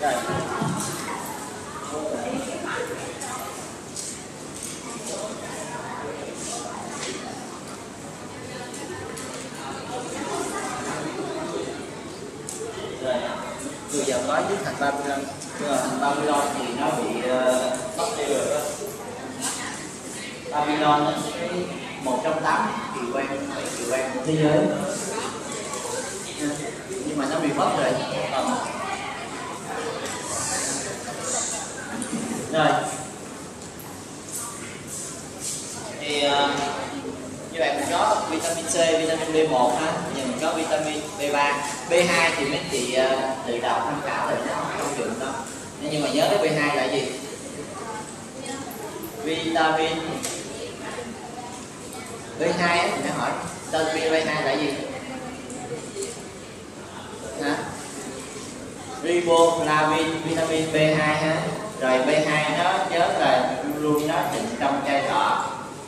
Rồi. Bây giờ có với thành 35, thành 35 thì nó bị mất đi rồi đó. Babylon cái 1 trong 8 kỳ quan, 7 kỳ quan của thế giới, nhưng mà nó bị mất rồi. Rồi thì như bạn mình có vitamin C, vitamin B1 ha, bây giờ mình có vitamin B3, B2 thì mấy chị tự đọc tham khảo rồi, nó không dùng đâu. Nhưng mà nhớ cái B2 là gì? Vitamin B2 á, thì nó hỏi tên B2 là gì? Hả? Riboflavin, vitamin B2 ha. Rồi B2 nó nhớ là luôn nó chỉnh trong chai lọ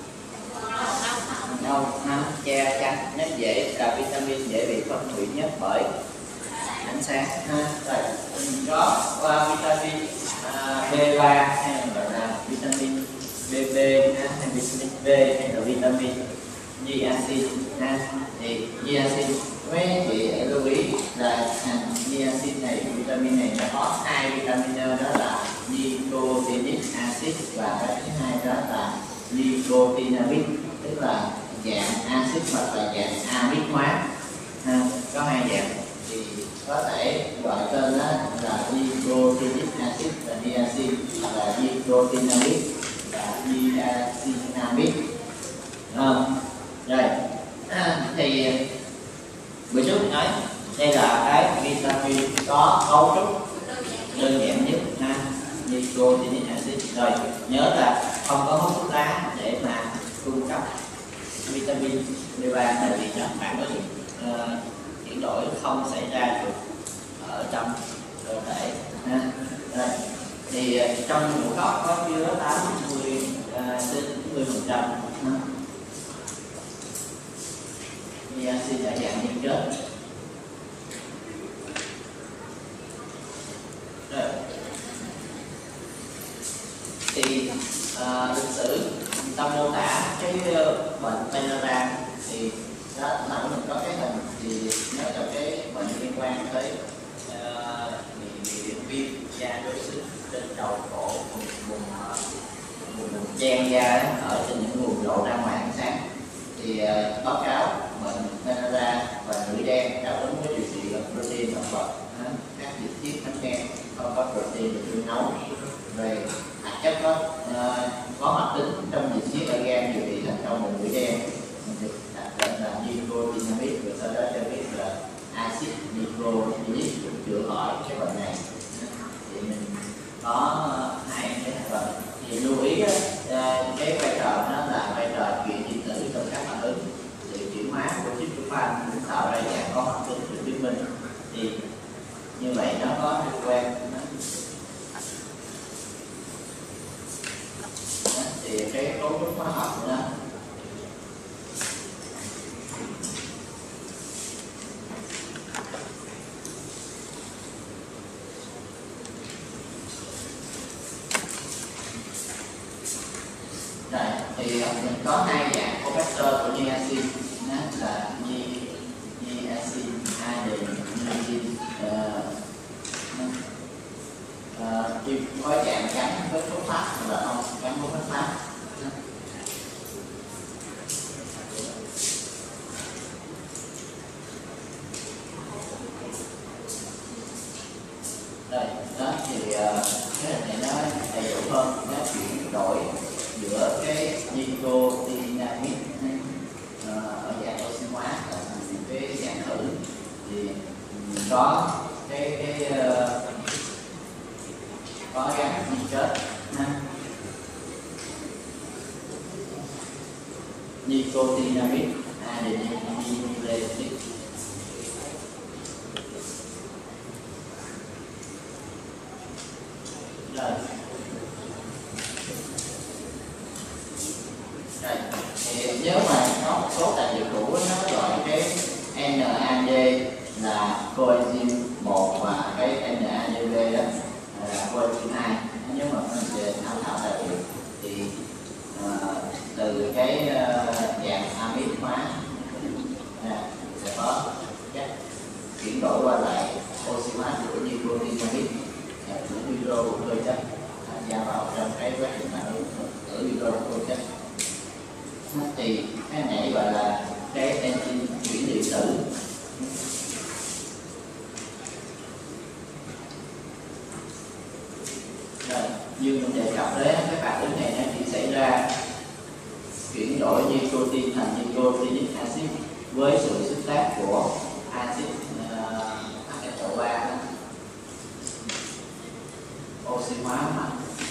đâu ha, che chắn, nó dễ là vitamin dễ bị phân hủy nhất bởi ánh sáng ha. Rồi có vitamin B3 hay gọi là vitamin BB ha, hay vitamin B hay là vitamin niacin ha. Thì niacin mấy chị lưu ý là niacin này, vitamin này nó có hai vitamin đó là nicotinic acid và cái thứ hai đó là nicotinamide, tức là dạng axit hoặc là dạng amic hóa ha. Có hai dạng thì có thể gọi tên đó là nicotinic acid và niacin, hoặc là nicotinamide và niacinamide. Rồi thì bữa trước mình nói đây là cái vitamin có cấu trúc đơn giản nhất ha, nicotinic acid. Rồi nhớ là không có hút thuốc lá để mà cung cấp vitamin B3, tại vì nó phản ứng chuyển đổi không xảy ra được ở trong cơ thể ha. Rồi thì trong ngũ cốc có chứa 80 đến 90% niacin ở dạng nhân chất. Rồi thì lịch sử ta mô tả cái bệnh Melara thì đó là mình có cái hình, thì nhớ là cái bệnh liên quan tới bị viêm da đối xứng trên đầu cổ, vùng chen da ở trên những vùng lộ ra ngoài ánh sáng. Thì báo cáo bệnh Melara và nữ đen đáp ứng với điều trị protein động vật, các dịch tiết bánh đen không có protein được nung nấu, về hạt chất có hoạt tính trong dịch tiết ở gan điều trị thành công một mũi đen, mình đặt tên là nicotinamide, rồi sau đó cho biết là axit nicotinic chữa khỏi cái bệnh này. Thì mình có hai cái thành phần. Thì lưu ý cái vai trò nó là vai trò chuyển điện tử trong các phản ứng, sự chuyển hóa của tryptophan cũng tạo ra dạng có hoạt tính được chứng minh. Thì như vậy nó có liên quan thì cái cấu trúc hóa học của nó. Rồi thì mình có hai dạng cofactor của niacin, đó là niacin adenosine, có dạng gắn với phosphat hoặc là không gắn với phosphat. Đây đó thì cái hình này nó đầy đủ hơn, nó chuyển đổi giữa cái nicotinamide ở dạng oxy hóa và cái dạng thử. Thì có có gắn nitrat nicotinamide adenylytic. Rồi thì nếu mà có một số tài liệu cũ nó gọi cái NAD là coenzyme 1 và cái NADP đó coenzyme 2. Nếu mà mình về tham khảo tài liệu thì từ cái dạng amide hóa sẽ có các chuyển đổi qua lại oxy hóa của nicotinamide của hydro chất tham gia vào trong cái quá trình phản ứng ở hydro chất. Thì cái này gọi là cái enzyme chuyển điện tử. Rồi, như mình đề cập đấy, cái phản ứng này nó chỉ xảy ra chuyển đổi nicotine thành nicotinic acid với sự xuất tác của axit aceto 3 oxy hóa mạnh.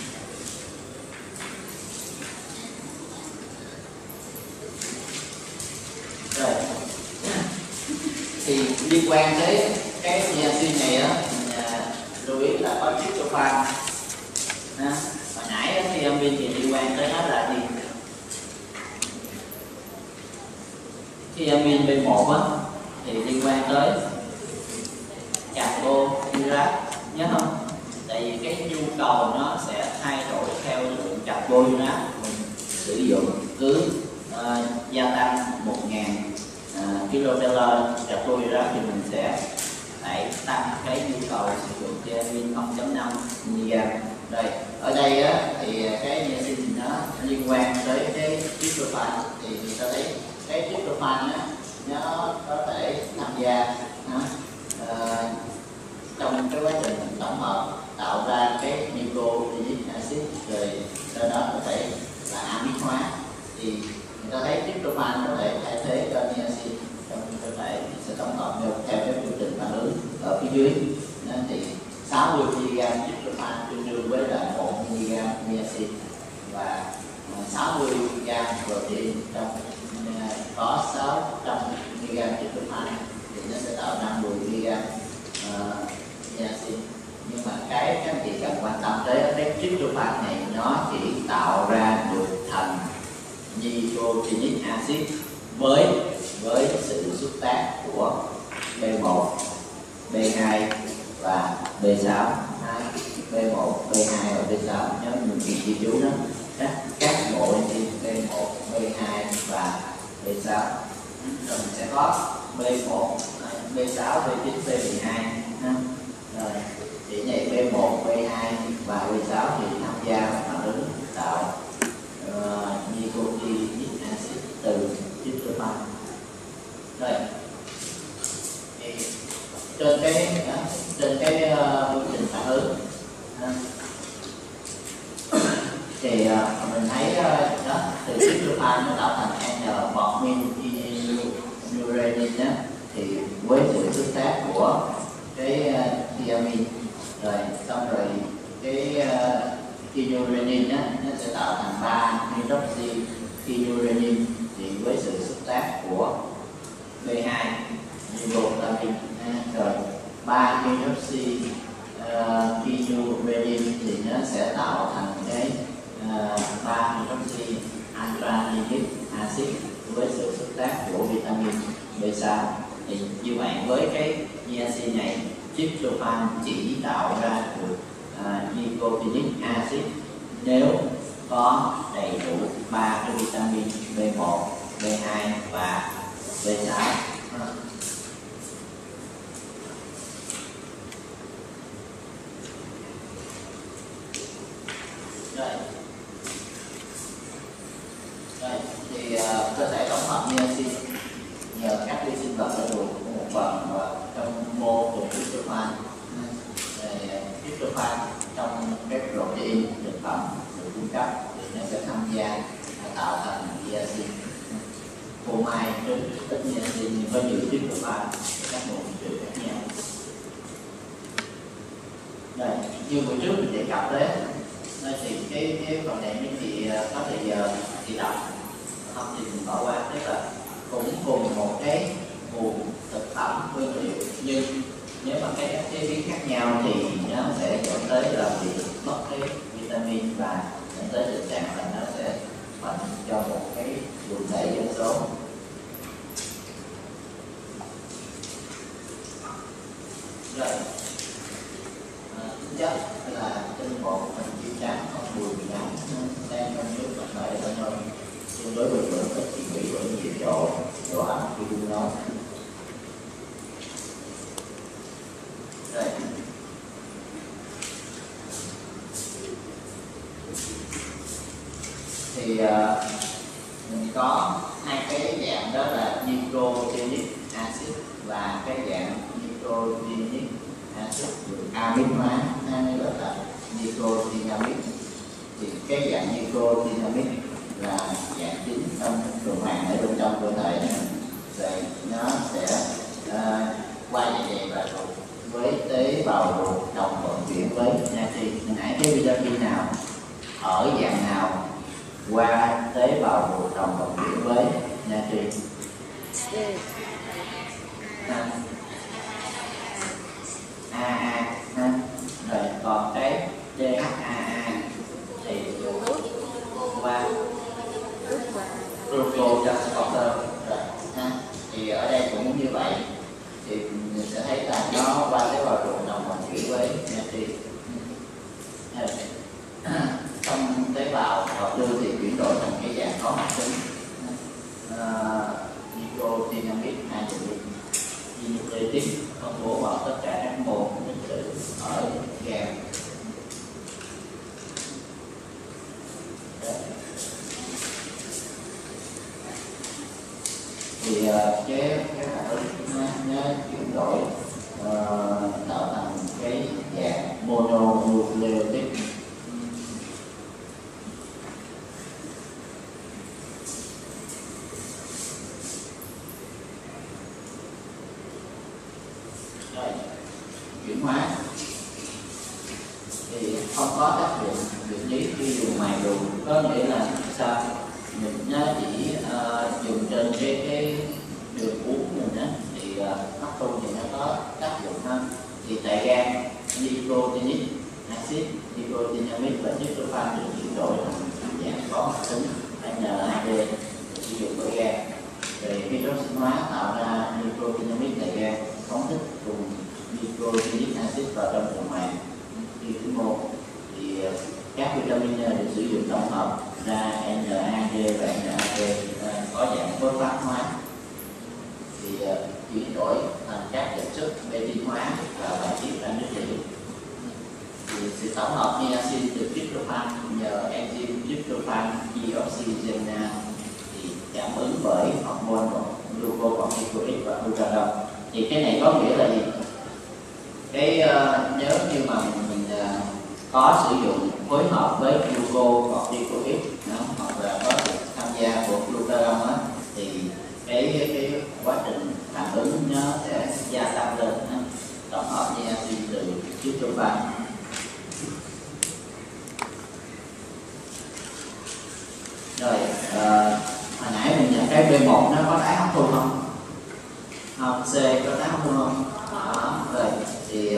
Rồi thì liên quan tới cái niacin này á, lưu ý là có tryptophan. Hồi nãy khi amine thì liên quan tới nó là gì? Khi amine B1 á thì liên quan tới carbohydrate, nhớ không? Tại vì cái nhu cầu nó sẽ thay đổi theo lượng carbohydrate mình sử dụng. Cứ gia tăng 1000 kilocalorie carbohydrate thì mình sẽ phải tăng cái nhu cầu sử dụng cho amine 0.5 mg. Rồi ở đây á, thì cái niacin nó liên quan tới cái tryptophan, thì người ta thấy cái tryptophan á, nó có thể tham gia trong cái quá trình tổng hợp tạo ra cái nicotinic acid, rồi do đó có thể là amide hóa. Thì người ta thấy tryptophan có thể thay thế cho niacin trong cơ thể, sẽ tổng hợp theo cái quy trình phản ứng ở phía dưới. Nên thì 60 mg tryptophan tương đương với là 1 mg niacin, và 60 mg protein trong có 600 mg tryptophan thì nó sẽ tạo ra 10 mg niacin. Nhưng mà cái các anh chị cần quan tâm tới cái tryptophan này, nó chỉ tạo ra được thành nicotinic acid với sự xuất tác của B1, B2 và B6. B1, B2 và B6 nhớ mình ghi chú đó, các bộ enzyme B1, B2 và B6. Rồi mình sẽ có B1, B6, B9, B12. Rồi thì này B1, B2 và B6 thì tham gia phản ứng tạo nicotinic acid từ tryptophan. Rồi thì trên cái quy trình phản ứng thì mình thấy đó, từ tryptophan nó tạo thành N-bọt-min-inurenin đó, thì với sự xuất tác của cái thiamine, rồi xong rồi cái inurenin đó, nó sẽ tạo thành 3-hydroxy inurenin, thì với sự xuất tác của B2 nicotinamide, rồi 3-hydroxy inurenin thì nó sẽ tạo thành cái 3-hydroxy antranilic acid với sự xuất tác của vitamin B6. Thì như vậy với cái niacin này, tryptophan chỉ tạo ra được nicotinic acid nếu có đầy đủ 3 cái vitamin B1, B2 và B6. Rồi thì cơ thể tổng hợp niacin nhờ các vi sinh vật đã được một phần trong mô của tryptophan. Tryptophan trong các protein thực phẩm được cung cấp thì nó sẽ tham gia tạo thành niacin. Phô mai rất ít niacin nhưng có nhiều tryptophan, các nguồn dự khác nhau. Đây, như buổi trước mình đề cập đấy, thì cái phần này những chị có thời giờ chị đọc, không thì mình bỏ qua. Tức là cũng cùng một cái nguồn thực phẩm nguyên liệu, nhưng nếu mà cái chế biến khác nhau thì nó sẽ dẫn tới là bị mất cái vitamin và dẫn tới tình trạng là nó sẽ bệnh cho một cái quần thể dân số. Rồi, bây là tinh bột hình chữ trắng hoặc mùi trắng đang trong nước mặt lợi ở nơi tương đối bình thường, ít bị hủy bởi nhiệt độ độ ẩm khi đun nấu. Đây. Thì mình có hai cái dạng đó là nitrogenic acid và cái dạng nitrogenic acid được amid hóa, hay gọi là nitrotinamic. Thì cái dạng nitrotinamic là dạng chính trong tuần hoàn ở bên trong cơ thể này, rồi nó sẽ qua dạ dày và ruột với tế bào ruột đồng vận chuyển với natri. Hồi nãy cái vitamin nào ở dạng nào qua tế bào ruột đồng vận chuyển với natri? AA ha. Rồi còn cái DHAA thì qua glucose ha. Thì ở đây cũng như vậy, thì mình sẽ thấy là nó qua tế bào ruột đồng vận chuyển với natri. Trong tế bào hợp lưu thì chuyển đổi thành cái dạng có hoạt tính nitrotinamic acid nucleic phân bố vào tất cả các mol nguyên tử ở gan. Thì cái phản ứng nó chuyển đổi tạo thành cái dạng mononucleotide. Rồi, chuyển hóa thì không có tác dụng vật lý khi dùng mài đường, có nghĩa là sao? Mình nó chỉ dùng trên cái đường uống mình á, thì hấp thu thì nó có tác dụng hơn. Thì tại gan nitrogenic acid, nitrotinamic và tryptophan được chuyển đổi thành dạng có hoạt tính NAD sử dụng bởi gan. Rồi khi đó sinh hóa tạo ra nitrotinamic tại gan phóng thích cùng nitrogenic acid vào trong tuần hoàn. Khi thứ mô thì các vitamin được sử dụng tổng hợp ra NAD và NAD có dạng phosphat hóa, thì chuyển đổi thành các vật chất protein hóa và bài tiết ra nước tiểu. Thì sự tổng hợp niacin từ tryptophan nhờ enzyme tryptophan deoxygenase thì cảm ứng bởi hormone glucocorticoid và glucagon. Thì cái này có nghĩa là gì? Cái nếu như mà mình có sử dụng phối hợp với glucocorticoid hoặc là có sự tham gia của glucagon á, thì cái quá trình phản ứng nó sẽ gia tăng lên, tổng hợp niacin từ tryptophan. Rồi hồi nãy mình nhận cái B1 nó có tái hấp thu không? Không. C có tái hấp thu không? Đó. Rồi thì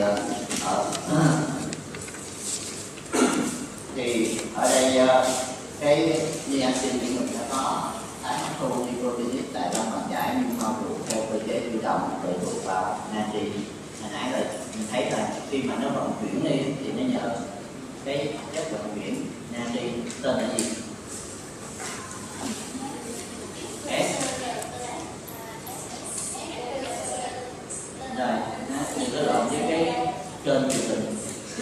ở đây cái niacin của mình nó có tái hấp thu nitrogenit tại trong bàn giải, nhưng mà theo cơ chế tự động tùy thuộc vào natri. Hồi nãy là mình thấy là khi mà nó vận chuyển đi thì nó nhờ cái chất vận chuyển natri tên là gì? S. Rồi đừng có lộn với cái kênh truyền hình.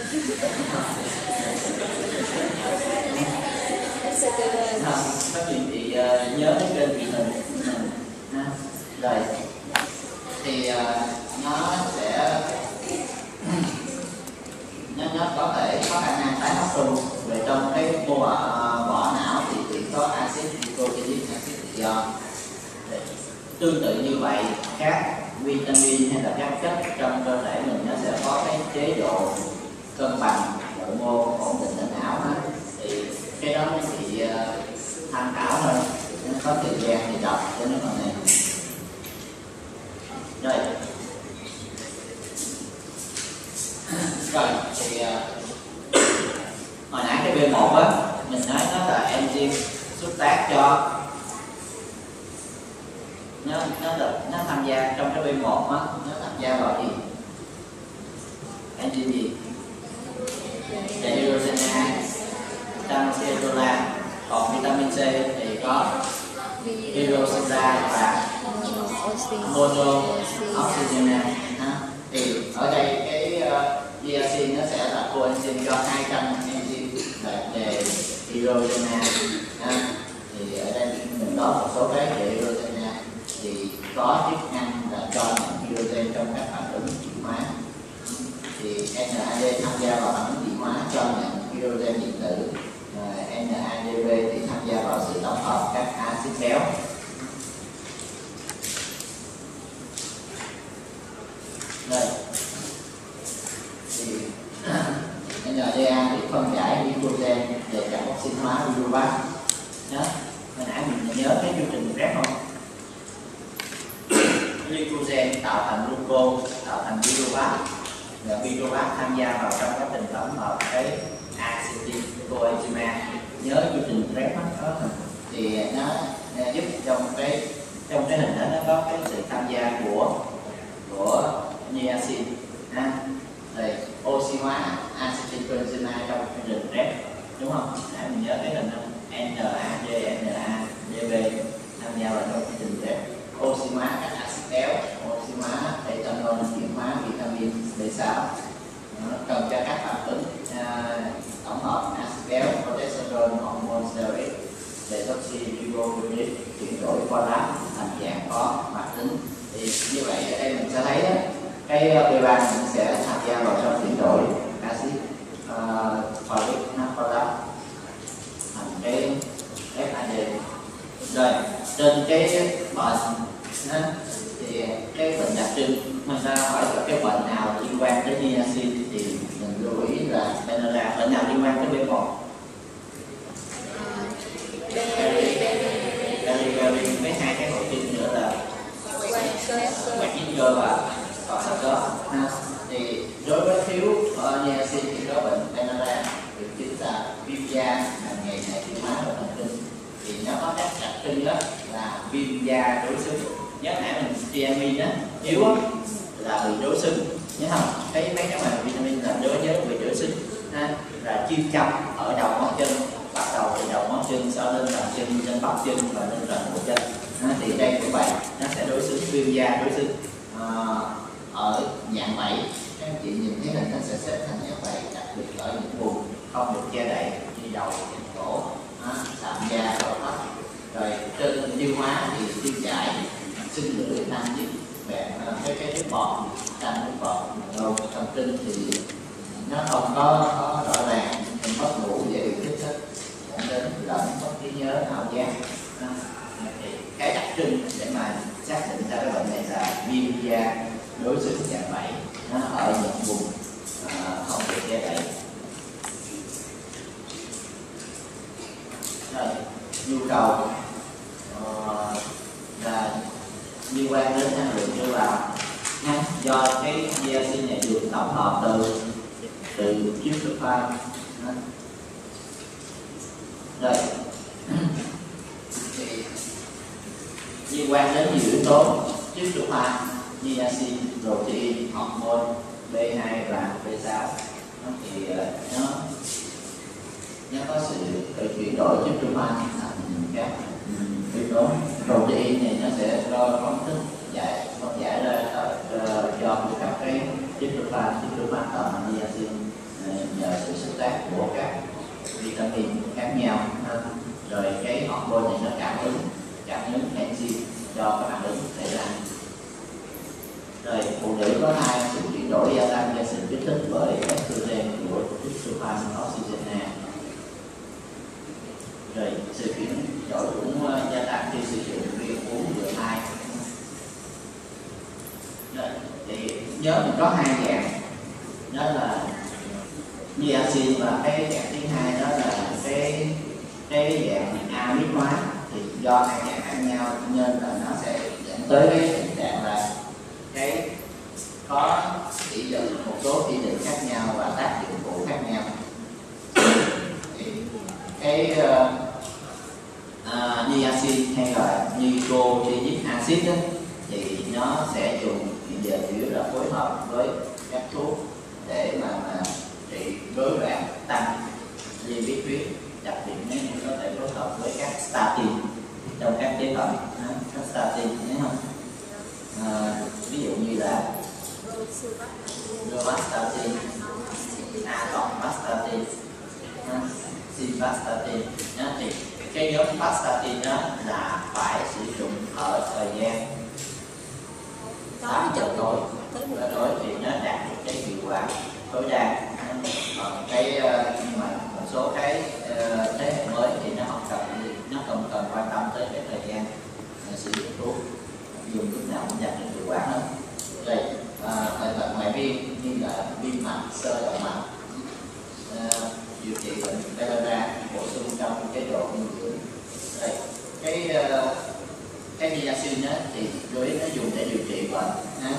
Các chị nhớ cái kênh truyền hình. Rồi thì nó sẽ nó có thể có khả năng tái hấp thu về trong cái vỏ não, thì chỉ có axit nitrogenic, axit tự do. Tương tự như vậy, các vitamin hay là các chất trong cơ thể mình nó sẽ có cái chế độ cân bằng nội mô ổn định ở não hết. Thì cái đó nó chỉ tham khảo thôi, nó có thời gian thì đọc cho nó phần này. Rồi thì hồi nãy cái B1 á, mình nói nó là enzyme xuất tác cho nó tham gia trong cái B1 á, nó tham gia vào gì? Enzyme gì? mono oxygenase thì ở đây cái diacin nó sẽ là coenzyme cho 200 enzyme về hydrogenase thì ở đây mình có một số cái về hydrogenase thì có chức năng là cho nhận hydrogen trong các phản ứng chuyển hóa, thì NAD tham gia vào phản ứng chuyển hóa cho nhận hydrogen điện tử, NADP thì tham gia vào sự tổng hợp các axit béo. Đây thì NADA thì phân giải glycogen về các oxy hóa pyruvat. Đó, hồi nãy mình nhớ cái chương trình rep không? Glycogen tạo thành glucose, tạo thành pyruvat, và pyruvat tham gia vào trong quá trình tổng hợp cái acetylcoenzyme. Nhớ chương trình rep đó thì nó giúp trong cái hình đó nó có cái sự tham gia của niacin rồi oxy hóa acetylcoenzyme trong chương trình rep, đúng không? Để mình nhớ cái hình không? NAD, tham gia vào trong chương trình rep, oxy hóa các axit béo, oxy hóa ethanol, chuyển hóa vitamin B6, nó cần cho các phản ứng tổng hợp axit béo, progesterone, hormone steroid, desoxyribonucleic, chuyển đổi folate thành dạng có hoạt tính. Thì như vậy ở đây mình sẽ thấy đó, cái B3 mình sẽ tham gia vào trong chuyển đổi axit folic folate thành cái FAD. Rồi trên cái bệnh thì cái bệnh đặc trưng mình ta hỏi là cái bệnh nào liên quan tới niacin thì mình lưu ý là Benara. Bệnh nào liên quan tới B1? Beriberi với hai cái hội chứng nữa là quạt dính cơ và cọ sạc đó. Thì đối với thiếu niacin thì có bệnh Benara, được chính là viêm da hàng ngày này chuyển hóa và thần kinh. Thì nó có các đặc trưng đó là viêm da đối xứng. Nhớ nãy mình thiamin á yếu á là bị đối xứng, nhớ không? Mấy cái mà vitamin là đối với bị đối xứng là chuyên châm ở đầu ngón chân, bắt đầu từ đầu ngón chân sau lên bàn chân, lên bắp chân và lên toàn bộ chân. Thì đây cũng vậy, nó sẽ đối xứng, viêm da đối xứng ở dạng vảy. Các anh chị nhìn thấy hình nó sẽ xếp thành dạng vảy, đặc biệt ở những vùng không được che đậy như đầu, cổ, sạm da, đầu tóc. Rồi trên tiêu hóa thì tiêu chảy, sinh lưỡi, tan dịch, cái nước bọt, tan nước bọt. Rồi thần kinh thì nó không có rõ ràng, mình mất ngủ dễ bị kích thích, dẫn đến lẫn mất trí nhớ, ảo giác. Thì cái đặc trưng để mà xác định ra cái bệnh này là viêm da đối xứng dạng vảy, nó ở những vùng không được che đậy. Rồi nhu cầu là liên quan đến năng lượng đưa vào do cái niacin này được tổng hợp từ tryptophan. Rồi thì liên quan đến nhiều yếu tố: tryptophan, niacin, protein, hormone B2 và B6. Thì nó có sự chuyển đổi tryptophan thành các yếu tố. Protein này nó sẽ do phóng thích phân giải ra cho các cái tryptophan tạo thành niacin nhờ sự xúc tác của các vitamin khác nhau. Rồi cái hormone này nó cảm ứng enzyme cho các phản ứng xảy ra. Rồi phụ nữ có thai, sự chuyển đổi gia tăng do sự kích thích bởi estrogen của tryptophan oxygenase. Rồi sự chuyển đổi cũng gia tăng khi sử dụng viên uống vừa thai. Rồi thì nhớ mình có hai dạng, đó là niacin và cái dạng thứ hai đó là cái dạng amide hóa. Thì do hai dạng khác nhau nên là nó sẽ dẫn tới cái tình trạng là cái có chỉ định một số chỉ định khác nhau và tác dụng phụ khác nhau. Thì cái niacin hay là nicotinamic acid đó, thì nó sẽ dùng hiện giờ chủ yếu là phối hợp với các thuốc để mà trị rối loạn tăng lipid huyết, đặc biệt nếu như có thể phối hợp với các statin trong các chế phẩm. Các statin nhớ không? Rovastatin, atorvastatin, simvastatin. Thì cái nhóm vastatin đó là phải sử dụng ở thời gian 8 giờ tối thì nó đạt được cái hiệu quả tối đa. Còn cái nhưng mà một số cái thế hệ mới thì nó không cần quan tâm tới cái thời gian sử dụng thuốc, dùng lúc nào cũng đạt được hiệu quả hết. Đây bệnh ngoại viêm như là viêm mạch, xơ động mạch, điều trị bệnh melanoma bổ sung trong chế độ dinh dưỡng. Đây cái niacin đó thì chủ yếu nó dùng để điều trị bệnh,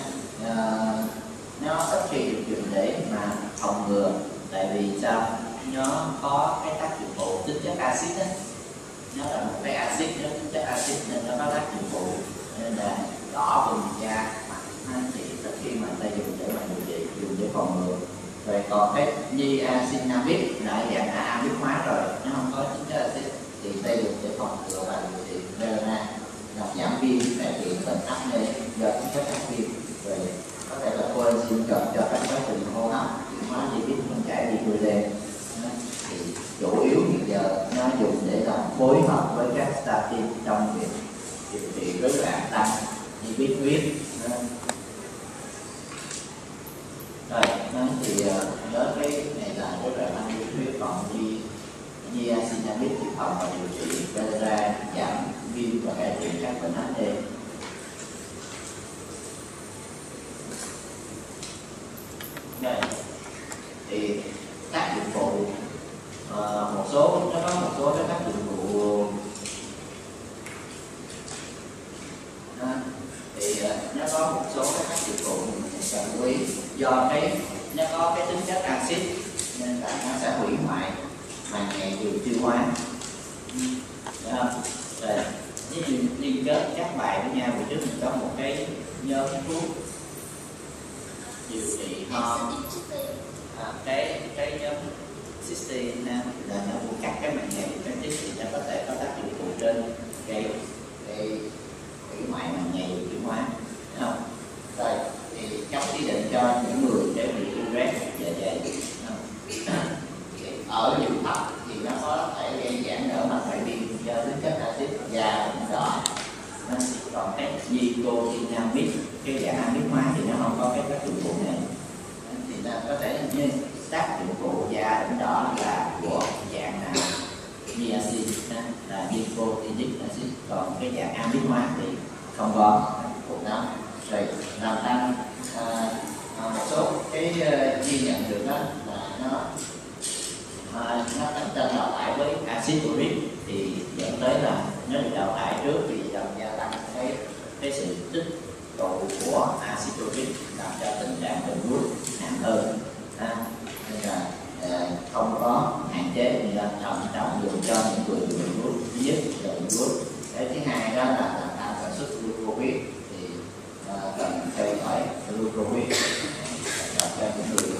nó ít khi được dùng để mà phòng ngừa, tại vì sao? Nó có cái tác dụng phụ tính chất axit đó, nó là một cái axit, nó tính chất axit nên nó có tác dụng phụ, nên là đỏ vùng da mặt thì ít khi mà ta dùng để mà điều trị, dùng để phòng ngừa. Rồi còn cái niacinamide là dạng amip hóa rồi, nó không có tính chất axit thì ta dùng để phòng ngừa và điều trị melanoma, làm giảm viêm, cải thiện bệnh acne do tính chất ác viêm. Rồi có thể là coenzyme cần cho các quá trình hô hấp, chuyển hóa lipid, phân giải glycogen. Thì chủ yếu hiện giờ nó dùng để làm phối hợp với các statin trong việc điều trị rối loạn tăng lipid huyết. Rồi thì nhớ cái này là rối loạn tăng lipid huyết, còn niacinamide thì phòng và điều trị ra giảm viêm và cải thiện các bệnh acne. Đây thì tác dụng phụ, một số nó có một số cái tác dụng phụ thì nó có một số cái tác dụng phụ mình cần lưu ý, do nó có cái tính chất axit nên là nó sẽ hủy hoại màng nhầy đường tiêu hóa. Rồi liên kết các bài với nhau, vì trước mình có một cái nhóm thuốc điều trị ho, cái nhóm cysteine là nó cũng cắt cái màng nhầy cái tiết thì nó có thể có tác dụng phụ trên gây hủy hoại màng nhầy đường tiêu hóa, đúng không? Rồi thì chống chỉ định cho những người để bị Tourette dạ dày ở liều thấp thì nó có thể gây giãn nở mạch ngoại viêm do tính chất axit da đỏ. Còn cái nicotinamide, cái dạng amip hóa thì nó không có cái tác dụng phụ này, thì nó có thể như tác dụng phụ da ửng đỏ là của dạng niacin là nicotinic acid, còn cái dạng amip hóa thì không có phụ đó. Rồi làm tăng một số cái ghi nhận được đó là nó cạnh tranh đào thải với axit uric, thì dẫn tới là nó được đào thải trước thì làm gia tăng cái sự tích tụ của axit uric, làm cho tình trạng bệnh gút nặng hơn. Nên là không có hạn chế thì là thận trọng dùng cho những người bị bệnh gút. Thứ nhất là bệnh gút. Cái thứ hai đó là làm tăng sản xuất glucose, thì cần theo dõi glucose cho những người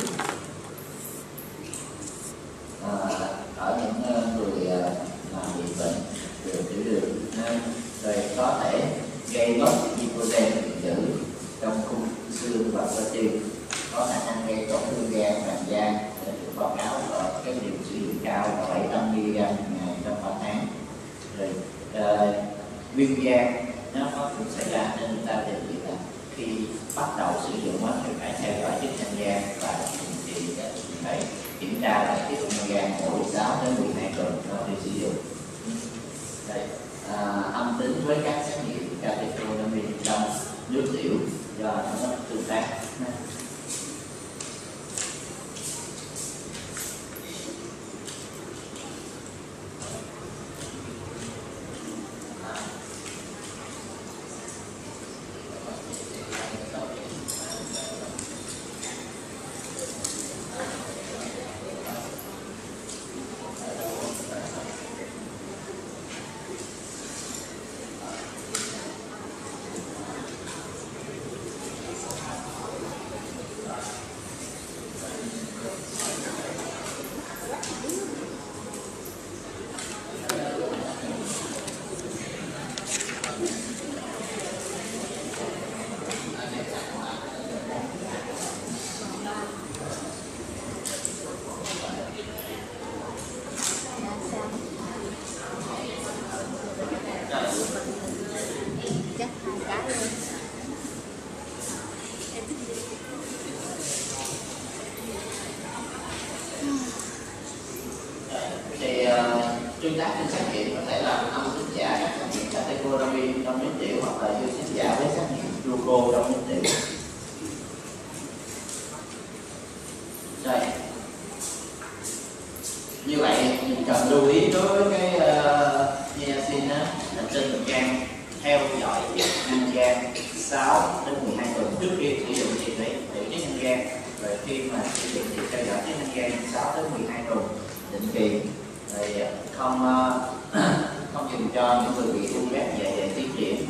ở những người mà bị bệnh tiểu đường, rồi có thể gây mất glycogen dự trong khung xương và cơ tim, có khả năng gây tổn thương gan, vàng da. Để được báo cáo ở cái liều sử dụng cao là 700 mg ngày trong 3 tháng. Rồi viêm gan nó có cũng xảy ra, nên chúng ta đề nghị là khi bắt đầu sử dụng thì phải theo dõi chức năng gan và thì phải kiểm tra lại cái gan mỗi 6 đến 12 tuần sau khi sử dụng. Đây, âm tính với các xét nghiệm catecholamine trong nước tiểu do nó tương tác. tương tác trên xét nghiệm có thể là âm tính giả các xét nghiệm catecholamine trong nước tiểu hoặc là dương tính giả với xét nghiệm gluco trong nước tiểu. Đây, như vậy mình cần lưu ý đối với cái niacin là trên thực gan theo dõi chức năng gan 6 đến 12 tuần trước khi sử dụng thì phải thử chức năng gan, rồi khi mà sử dụng thì theo dõi chức năng gan 6 đến 12 tuần định kỳ, rồi không dùng cho những người bị ung ghét dạ dày tiến triển,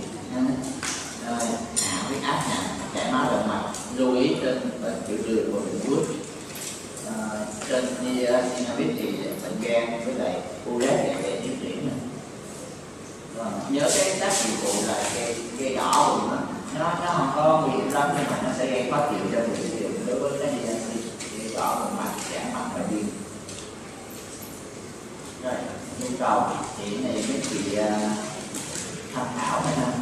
hạ huyết áp nặng, chảy máu động mạch. Lưu ý trên bệnh tiểu đường và bệnh gút. Trên niacin thì bệnh gan với lại ung ghét dạ dày tiến triển. Nhớ cái tác dụng phụ là gây đỏ bụng đó. Nó không có nguy hiểm lắm nhưng mà nó sẽ gây khó chịu cho người sử dụng đối với cái niacin, gây đỏ bụng mạch, giãn mạch và viêm. Rồi, nhu cầu thì cái này mấy chị tham khảo hay không?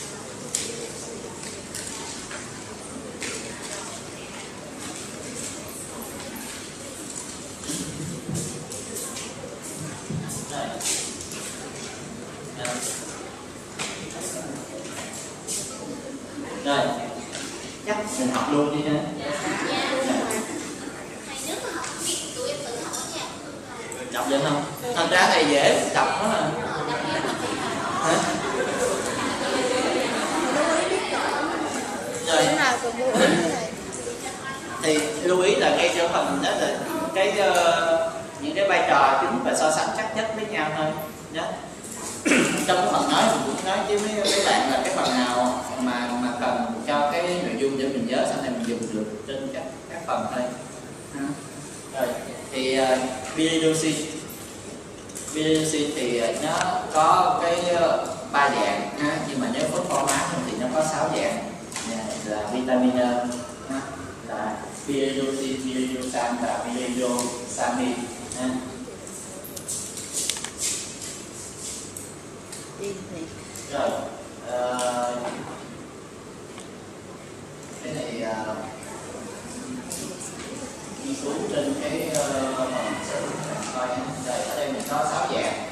Rồi, chắc mình học luôn đi ha. Đọc được không? Thật ra thầy dễ đọc đó mà. Hả? Rồi. Thì lưu ý là ngay cho phần đó là cái những cái vai trò chính và so sánh chắc nhất với nhau thôi. Đó. Trong cái phần nói mình cũng nói với mấy bạn là cái phần nào mà cần cho cái nội dung để mình nhớ sau này mình dùng được trên các phần thôi. Rồi thì pyridoxine thì nó có cái 3 dạng ha, nhưng mà nếu phosphorus thì nó có 6 dạng là vitamin là pyridoxine, pyridoxan và pyridoxamine ha. Rồi cái này đi xuống trên cái sẽ coi. Rồi ở đây mình có 6 dạng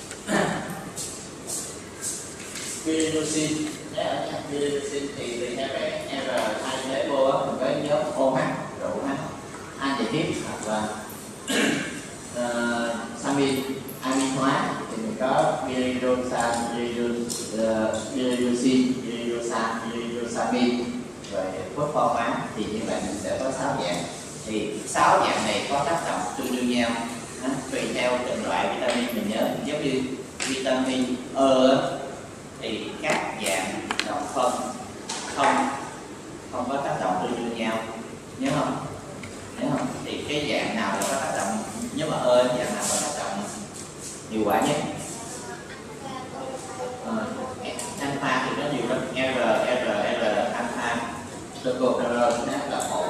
pyridoxine. Pyridoxine thì theo cái R2 label mình có nhóm OH, ROH, anhydride hoặc là samin amin hóa thì mình có pyridoxan, pyridoxine, pyridoxan, pyridoxamine, rồi phosphor hóa thì như vậy mình sẽ có 6 dạng. Thì 6 dạng này có tác động tương đương nhau tùy theo từng loại vitamin mình nhớ. Giống như vitamin E thì các dạng đồng phân không có tác động tương đương nhau, nhớ không? Thì cái dạng nào là có tác động, nếu mà dạng nào có tác động hiệu quả nhất? Alpha thì nó nhiều lắm, R alpha, tocopherol là 1.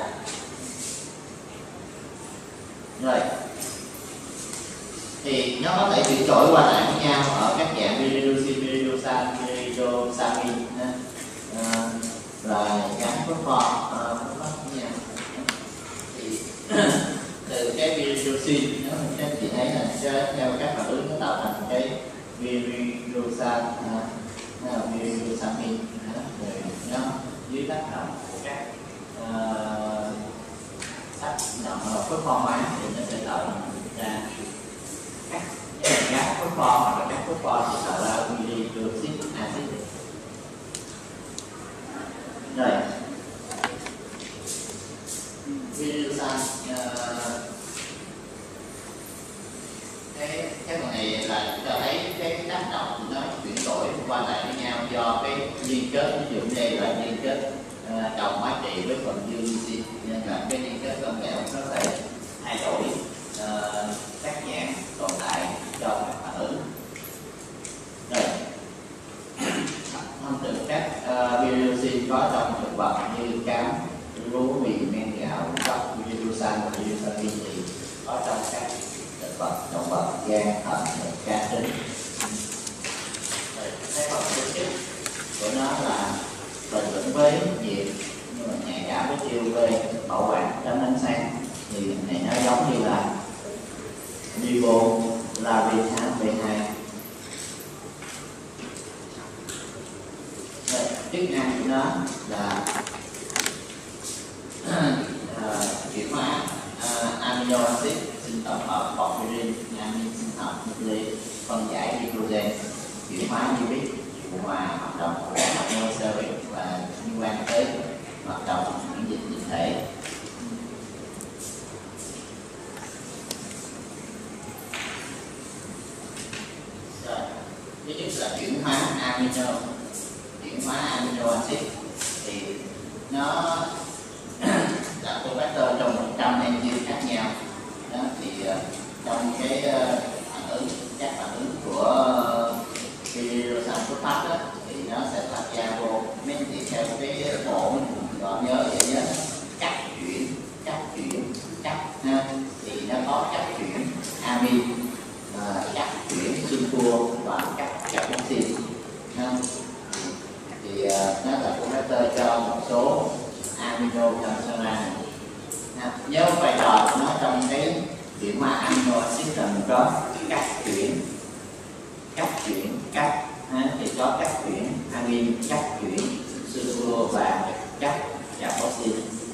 Rồi thì nó có thể chuyển đổi qua lại với nhau ở các dạng pyridoxine, pyridoxan, pyridoxamine rồi gắn phosphor với nhau. Thì từ cái pyridoxine nó các chị thấy là theo các phản ứng nó tạo thành cái pyridoxan, pyridoxamine, rồi nó dưới tác động của các tác động phosphor hóa thì nó sẽ tạo ra các phosphor hoặc là các phosphor thì tạo ra pyridoxine acid. Rồi pyridoxan cái phần này là chúng ta thấy cái tác động nó chuyển đổi qua lại với nhau do cái liên kết, ví dụ đây là liên kết đồng hóa trị với phần dương oxy, nên là cái liên kết trong kẽo nó sẽ thay đổi các dạng tồn tại trong các phản ứng. Rồi thông thường các pyridoxine có trong thực vật như cám, lúa, mì, men gạo, bắp, pyridoxan và pyridoxamine thì có trong các thực vật, động vật, gan, thận, cá trứng. Cái phần thứ nhất của nó là bền vững với nhiệt nhưng mà nhạy cảm với tia UV, bảo quản tránh ánh sáng. Thì này nó giống như là Livo, Lavin, B2 nó là chuyển hóa amino acid sinh tổng hợp porphyrin, amin sinh học nucleic, phân giải glycogen, chuyển hóa lipid, điều hòa hoạt động của aminoacid và liên quan tới hoạt động miễn dịch dịch thể. Thứ nhất là chuyển hóa amino acid thì nó là cofactor trong 100 enzyme khác nhau. Đó thì trong cái các phản ứng của pyridoxine phosphate thì nó sẽ tham gia vô mấy thì theo cái bộ gọi nhớ vậy nhớ cắt ha, thì nó có cắt chuyển amin, cắt chuyển sulfur và cắt carboxy ha. Thì nó là cofactor cho một số amino transferase. Nhớ vai trò của nó trong cái chuyển hóa amino acid là mình có cắt chuyển thì có cắt chuyển amin, cắt chuyển sulfur và cắt carboxy.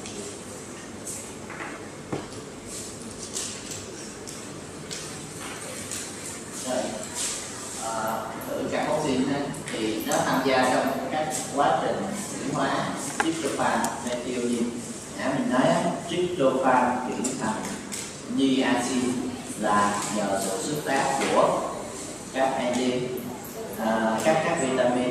Thử carboxy thì nó tham gia trong các quá trình chuyển hóa tryptophan, methionine. Mình nói tryptophan chuyển thành niacin là nhờ sự xuất tác của các enzyme, các vitamin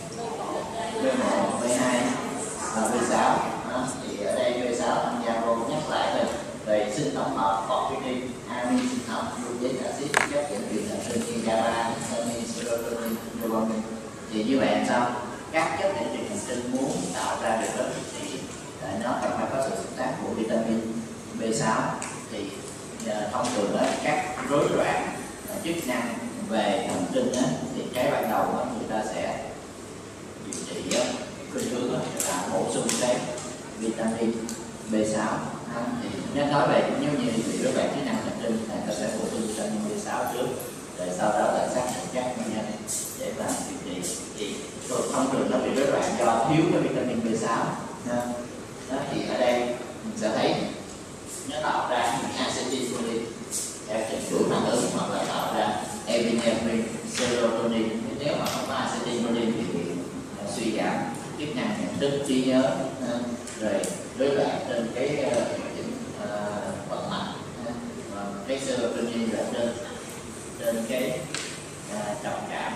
B1, B2 và B6. Thì ở đây B6 tham gia vô nhắc lại về sinh tổng hợp porphyrin, amin sinh học, nucleic acid, chất dẫn truyền thần kinh GABA, histamine, serotonin, dopamine. Thì như vậy làm sao? Các chất dẫn truyền thần kinh muốn tạo ra được đó thì nó cần phải có sự xuất tác của vitamin B6. Thì thông thường đó các rối loạn chức năng về thần kinh đó, thì cái ban đầu đó, người ta sẽ điều trị khuynh hướng là bổ sung cái vitamin B6. Thì nếu nói về nếu như bị rối loạn chức năng thần kinh thì ta sẽ bổ sung vitamin B6 trước, rồi sau đó là xác định các nguyên nhân để làm điều trị. Thì thông thường nó bị rối loạn do thiếu cái vitamin B6. Đó thì ở đây mình sẽ thấy nó tạo ra acetylcholine theo trình chuỗi phản ứng, hoặc là tạo ra epinephrine, serotonin. Nếu mà không có acetylcholine thì bị suy giảm chức năng nhận thức, trí nhớ, rồi rối loạn trên cái vận mạch. Cái serotonin là trên cái trầm cảm,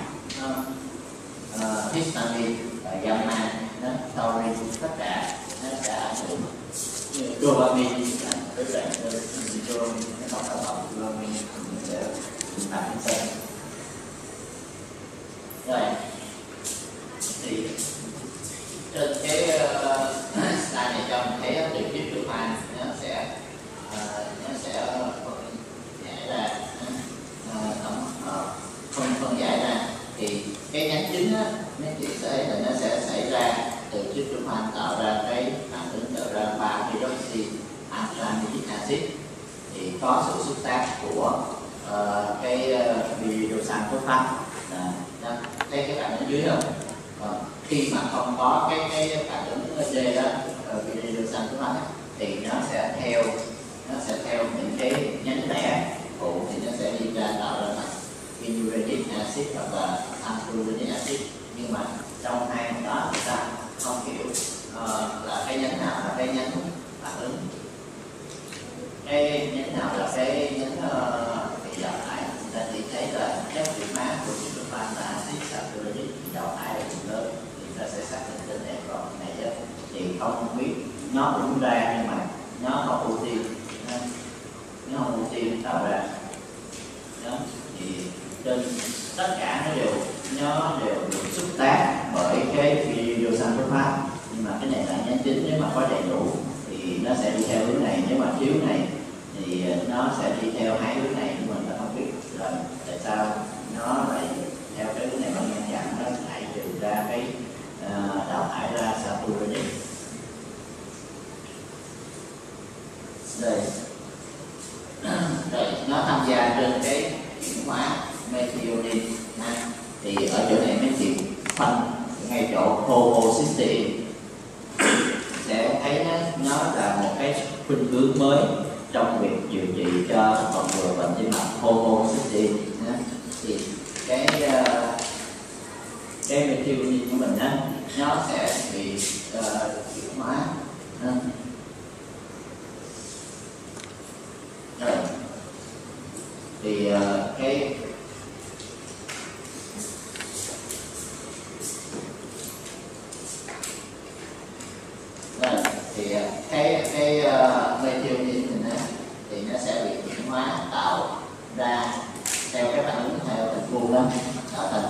histamine và gamma, taurine, tất cả nó sẽ ảnh hưởng. Dopamine là rối loạn dopamine, nó không tạo hợp dopamine sẽ làm cái sân. Rồi thì trên cái slide này cho mình thấy được tryptophan nó sẽ giải ra phân giải ra. Thì cái nhánh chính á, mấy chị sẽ thấy là nó sẽ xảy ra từ tryptophan tạo ra cái phản ứng tạo ra 3-hydroxy alpha-nitric acid. Thì có sự xuất tác của cái pyridoxine phosphate. Thấy cái phản ứng dưới không? Khi mà không có cái phản ứng D đó, pyridoxine phosphate thì nó sẽ theo những cái nhánh lẻ phụ, thì nó sẽ đi ra tạo ra thành inulinic acid hoặc là anthurinic acid. Nhưng mà trong hai cái đó người ta không hiểu là cái nhánh nào là cái nhánh phản ứng, cái nhánh nào là cái nhánh bị đào thải. Người ta chỉ thấy là chất chuyển hóa của tryptophan là acid saccharinic đào thải ở vùng lớn, thì ta sẽ xác định tên đẹp rồi này chứ. Thì không biết nó cũng ra nhưng mà nó không ưu tiên, nó không ưu tiên tạo ra đó. Thì trên tất cả nó đều được xuất tác bởi cái pyridoxine phosphate. Nhưng mà cái này là nhánh chính, nếu mà có đầy đủ thì nó sẽ đi theo hướng này, nếu mà thiếu này thì nó sẽ đi theo hai hướng này. Nhưng mình không biết là tại sao nó lại theo cái hướng này mà ngăn chặn nó lại trừ ra cái đào thải ra saccharinic. Rồi nó tham gia trên cái chuyển hóa methionine. Thì ở chỗ này mấy chị khoanh ngay chỗ homocysteine nó là một cái khuynh hướng mới trong việc điều trị cho phòng ngừa bệnh tim mạch homocysteine. Thì cái methionine của mình á, nó sẽ bị chuyển hóa. Rồi. Thì cái methionine thì nó sẽ bị chuyển hóa tạo ra theo cái phản ứng theo hình vuông đó, tạo thành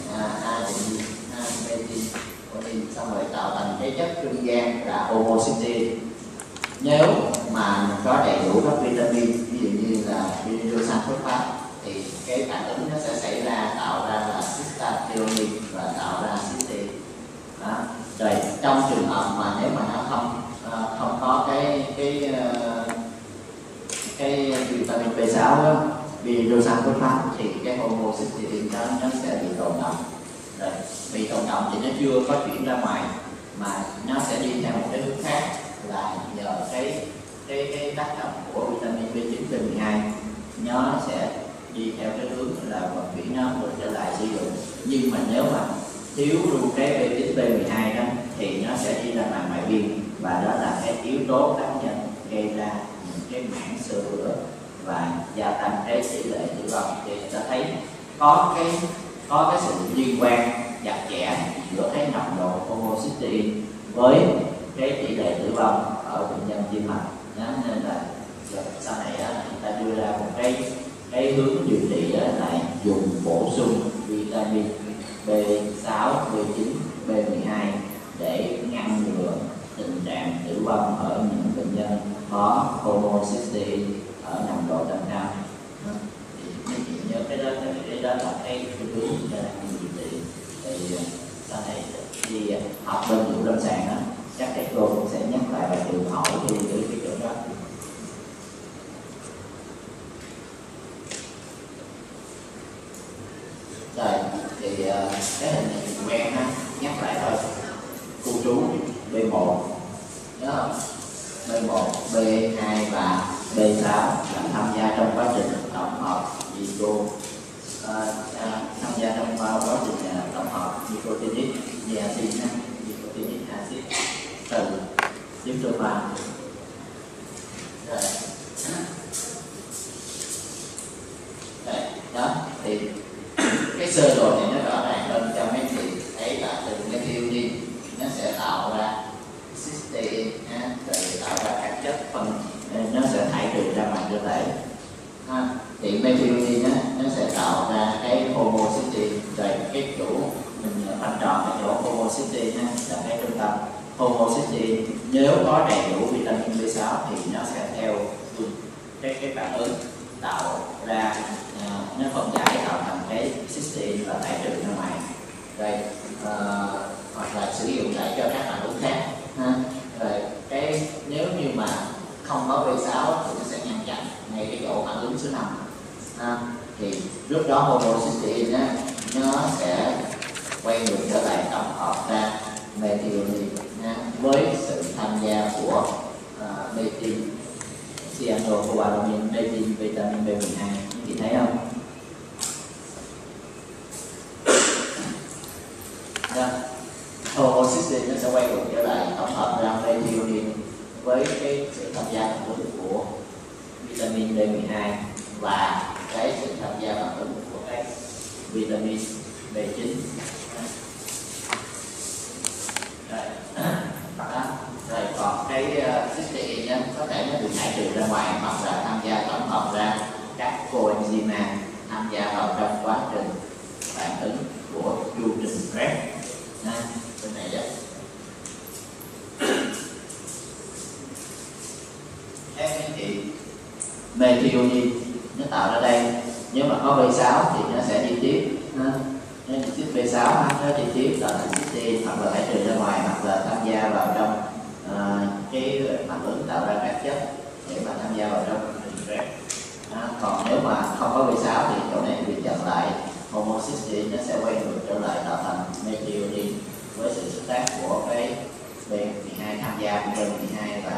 adenosine, xong rồi tạo thành cái chất trung gian là homocysteine. Nếu mà mình có đầy đủ các vitamin, ví dụ như là pyridoxan phosphate, thì cái phản ứng nó sẽ xảy ra tạo ra là cystathionine và tạo ra cysteine. Rồi trong trường hợp mà nếu mà nó không có cái vitamin B6 đó, pyridoxan phosphate, thì cái homocysteine nó sẽ bị tồn đọng. Rồi bị tồn đọng thì nó chưa có chuyển ra ngoài mà nó sẽ đi theo một cái hướng khác, là nhờ cái tác động của vitamin B9, B12, nó sẽ đi theo cái hướng là vận chuyển nó ngược trở lại sử dụng. Nhưng mà nếu mà thiếu luôn cái B9, B12 đó thì nó sẽ đi ra ngoài biên, và đó là cái yếu tố tác nhân gây ra những cái mảng xơ vữa và gia tăng cái tỷ lệ tử vong. Thì người ta thấy có cái sự liên quan chặt chẽ giữa cái nồng độ homocysteine với cái tỷ lệ tử vong ở bệnh nhân tim mạch. Nên là sau này người ta đưa ra một cái hướng điều trị là dùng bổ sung vitamin B6, B9, B12 để ngăn ngừa tình trạng tử vong ở những bệnh nhân có homocysteine ở nồng độ tăng cao. Thì mấy chị nhớ cái đó là cái hướng điều trị. Thì sau này đi học bên vụ lâm sàng đó, chắc thầy cô cũng sẽ nhắc lại và tự hỏi đi cái chỗ đó. Rồi thì cái hình này quen ha, nhắc lại thôi. Cô chú B1 nhớ không? B1, B2 và B6 là tham gia trong quá trình tổng hợp tham gia trong quá trình tổng hợp nicotinic niacin, nicotinic acid từ tryptophan. Rồi đó thì cái sơ đồ này nó rõ ràng hơn cho mấy chị thấy là từ methionine nó sẽ tạo ra cysteine, rồi tạo ra các chất phân, nó sẽ thải trừ ra ngoài cơ thể. Thì methionine nó sẽ tạo ra cái homocysteine, rồi cái chỗ mình khoanh tròn cái chỗ homocysteine là cái trung tâm. Homocysteine nếu có đầy đủ vitamin B6 thì nó sẽ theo cái phản ứng tạo ra, nó phân giải tạo thành cái cysteine và thải trừ ra ngoài. Rồi hoặc là sử dụng lại cho các phản ứng khác. Rồi cái nếu như mà không có B6 thì nó sẽ ngăn chặn ngay cái chỗ phản ứng số 5. Thì lúc đó homocysteine nó sẽ quay ngược trở lại tổng hợp ra methionine với sự tham gia của metin, cyanocobalamin, metin, vitamin B12. Chị thấy không? Homocysteine nó sẽ quay ngược trở lại tổng hợp ra methionine với cái sự tham gia phản ứng của vitamin B12 và cái sự tham gia phản ứng của cái vitamin B9. Rồi còn cái cysteine có thể nó được thải trừ ra ngoài hoặc là tham gia tổng hợp ra các coenzyme tham gia vào trong quá trình phản ứng của chu trình Krebs. Bên này đó. Các chị methionine nó tạo ra đây, nếu mà có B6 thì nó sẽ đi tiếp, nếu đi tiếp B6 nó đi tiếp tạo thành cysteine hoặc là thải trừ ra ngoài hoặc là tham gia vào trong cái phản ứng tạo ra các chất để mà tham gia vào trong Krebs. Còn nếu mà không có B6 thì chỗ này bị chặn lại, homocysteine nó sẽ quay ngược trở lại tạo thành methionine với sự xuất tác của cái B12 tham gia của B12 và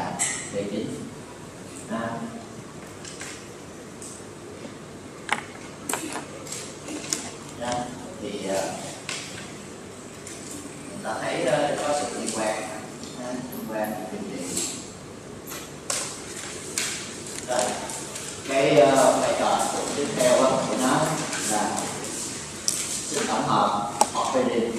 Rồi cái vai trò tiếp theo của nó là sự tổng hợp porphyrin.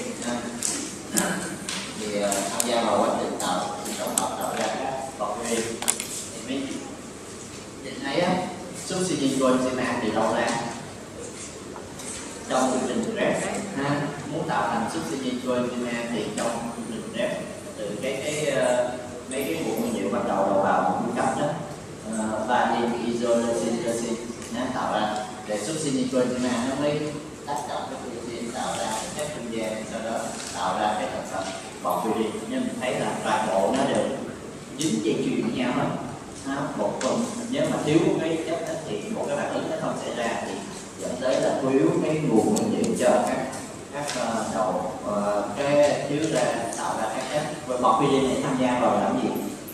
Thì tham gia vào quá trình tạo sự tổng hợp tạo ra các porphyrin thì mấy nhìn thấy á, succinyl coenzyme từ đâu ra? Trong quy trình Krebs ha, muốn tạo thành succinyl coenzyme thì trong quy trình Krebs từ mấy cái bộ nguyên liệu bắt đầu vào cung cấp đó, valine, isoleucine nó tạo ra để succinyl coenzyme nó mới tác động cái protein tạo ra các trung gian, sau đó tạo ra cái thành phần porphyrin. Nhưng mình thấy là toàn bộ nó đều dính dây chuyền với nhau hết. Một phần nếu mà thiếu cái chất đó thì một cái phản ứng nó không xảy ra, thì dẫn tới là thiếu cái nguồn nguyên liệu cho các đầu cái thiếu ra tạo ra các chất. Và porphyrin này tham gia vào làm gì?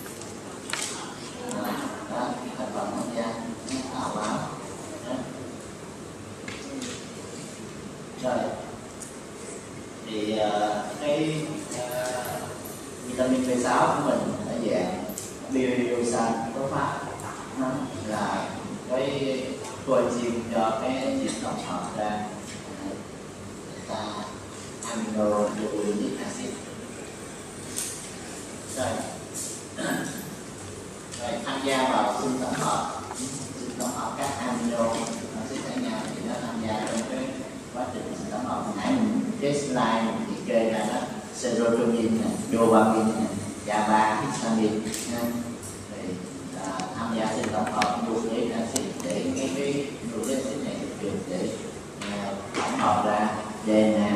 Đó, thành phần tham gia tạo máu. Rồi thì cái vitamin B6 của mình ở dạng biosan có pháp là cái coenzyme cho cái việc tổng hợp ra aminobutyric acid. Rồi tham gia vào sinh tổng hợp các amino acid khác nhau thì nó tham gia trong cái quá trình sinh tổng hợp. Hồi nãy cái slide mình thì kê ra đó serotonin, dopamine, GABA, histamine thì tham gia sinh tổng hợp nucleic acid để cái nucleic acid này được dùng để tổng hợp ra DNA.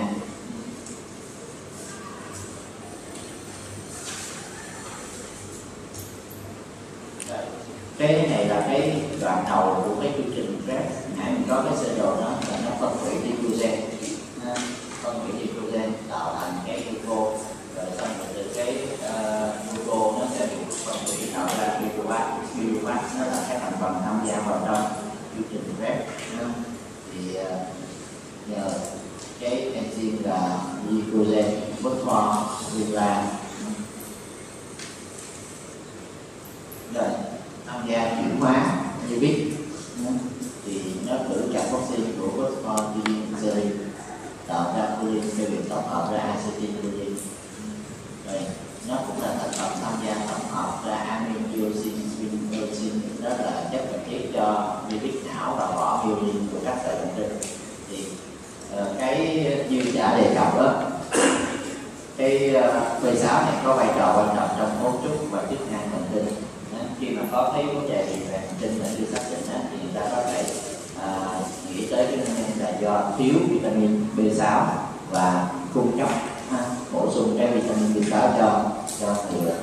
Cái này là cái đoạn đầu của cái quy trình Krebs. Nãy mình có cái sơ đồ đó là nó phân hủy glycogen, tạo thành cái gluco, rồi xong rồi từ cái gluco nó sẽ được phân hủy tạo ra glucomat. Nó là cái thành phần tham gia vào trong quy trình Krebs. Thì nhờ cái enzyme là glycogen phosphorylase rồi tham gia chuyển hóa lipid thì nó cử carboxyl của phosphorylase tạo ra choline để việc tổng hợp ra acetylcholine. Rồi nó cũng là thành phần tham gia tổng hợp ra aminoiosine, sphingosine, đó là chất cần thiết cho lipid não và vỏ myelin của các sợi thần kinh. Thì cái như đã đề cập đó, cái B6 này có vai trò quan trọng trong cấu trúc và chức năng thần kinh. Khi mà có thấy vấn đề gì về thần kinh để đi xác định thì người ta có thể nghĩ tới cái nguyên nhân là do thiếu vitamin B6 và cung cấp bổ sung cái vitamin B6 cho người.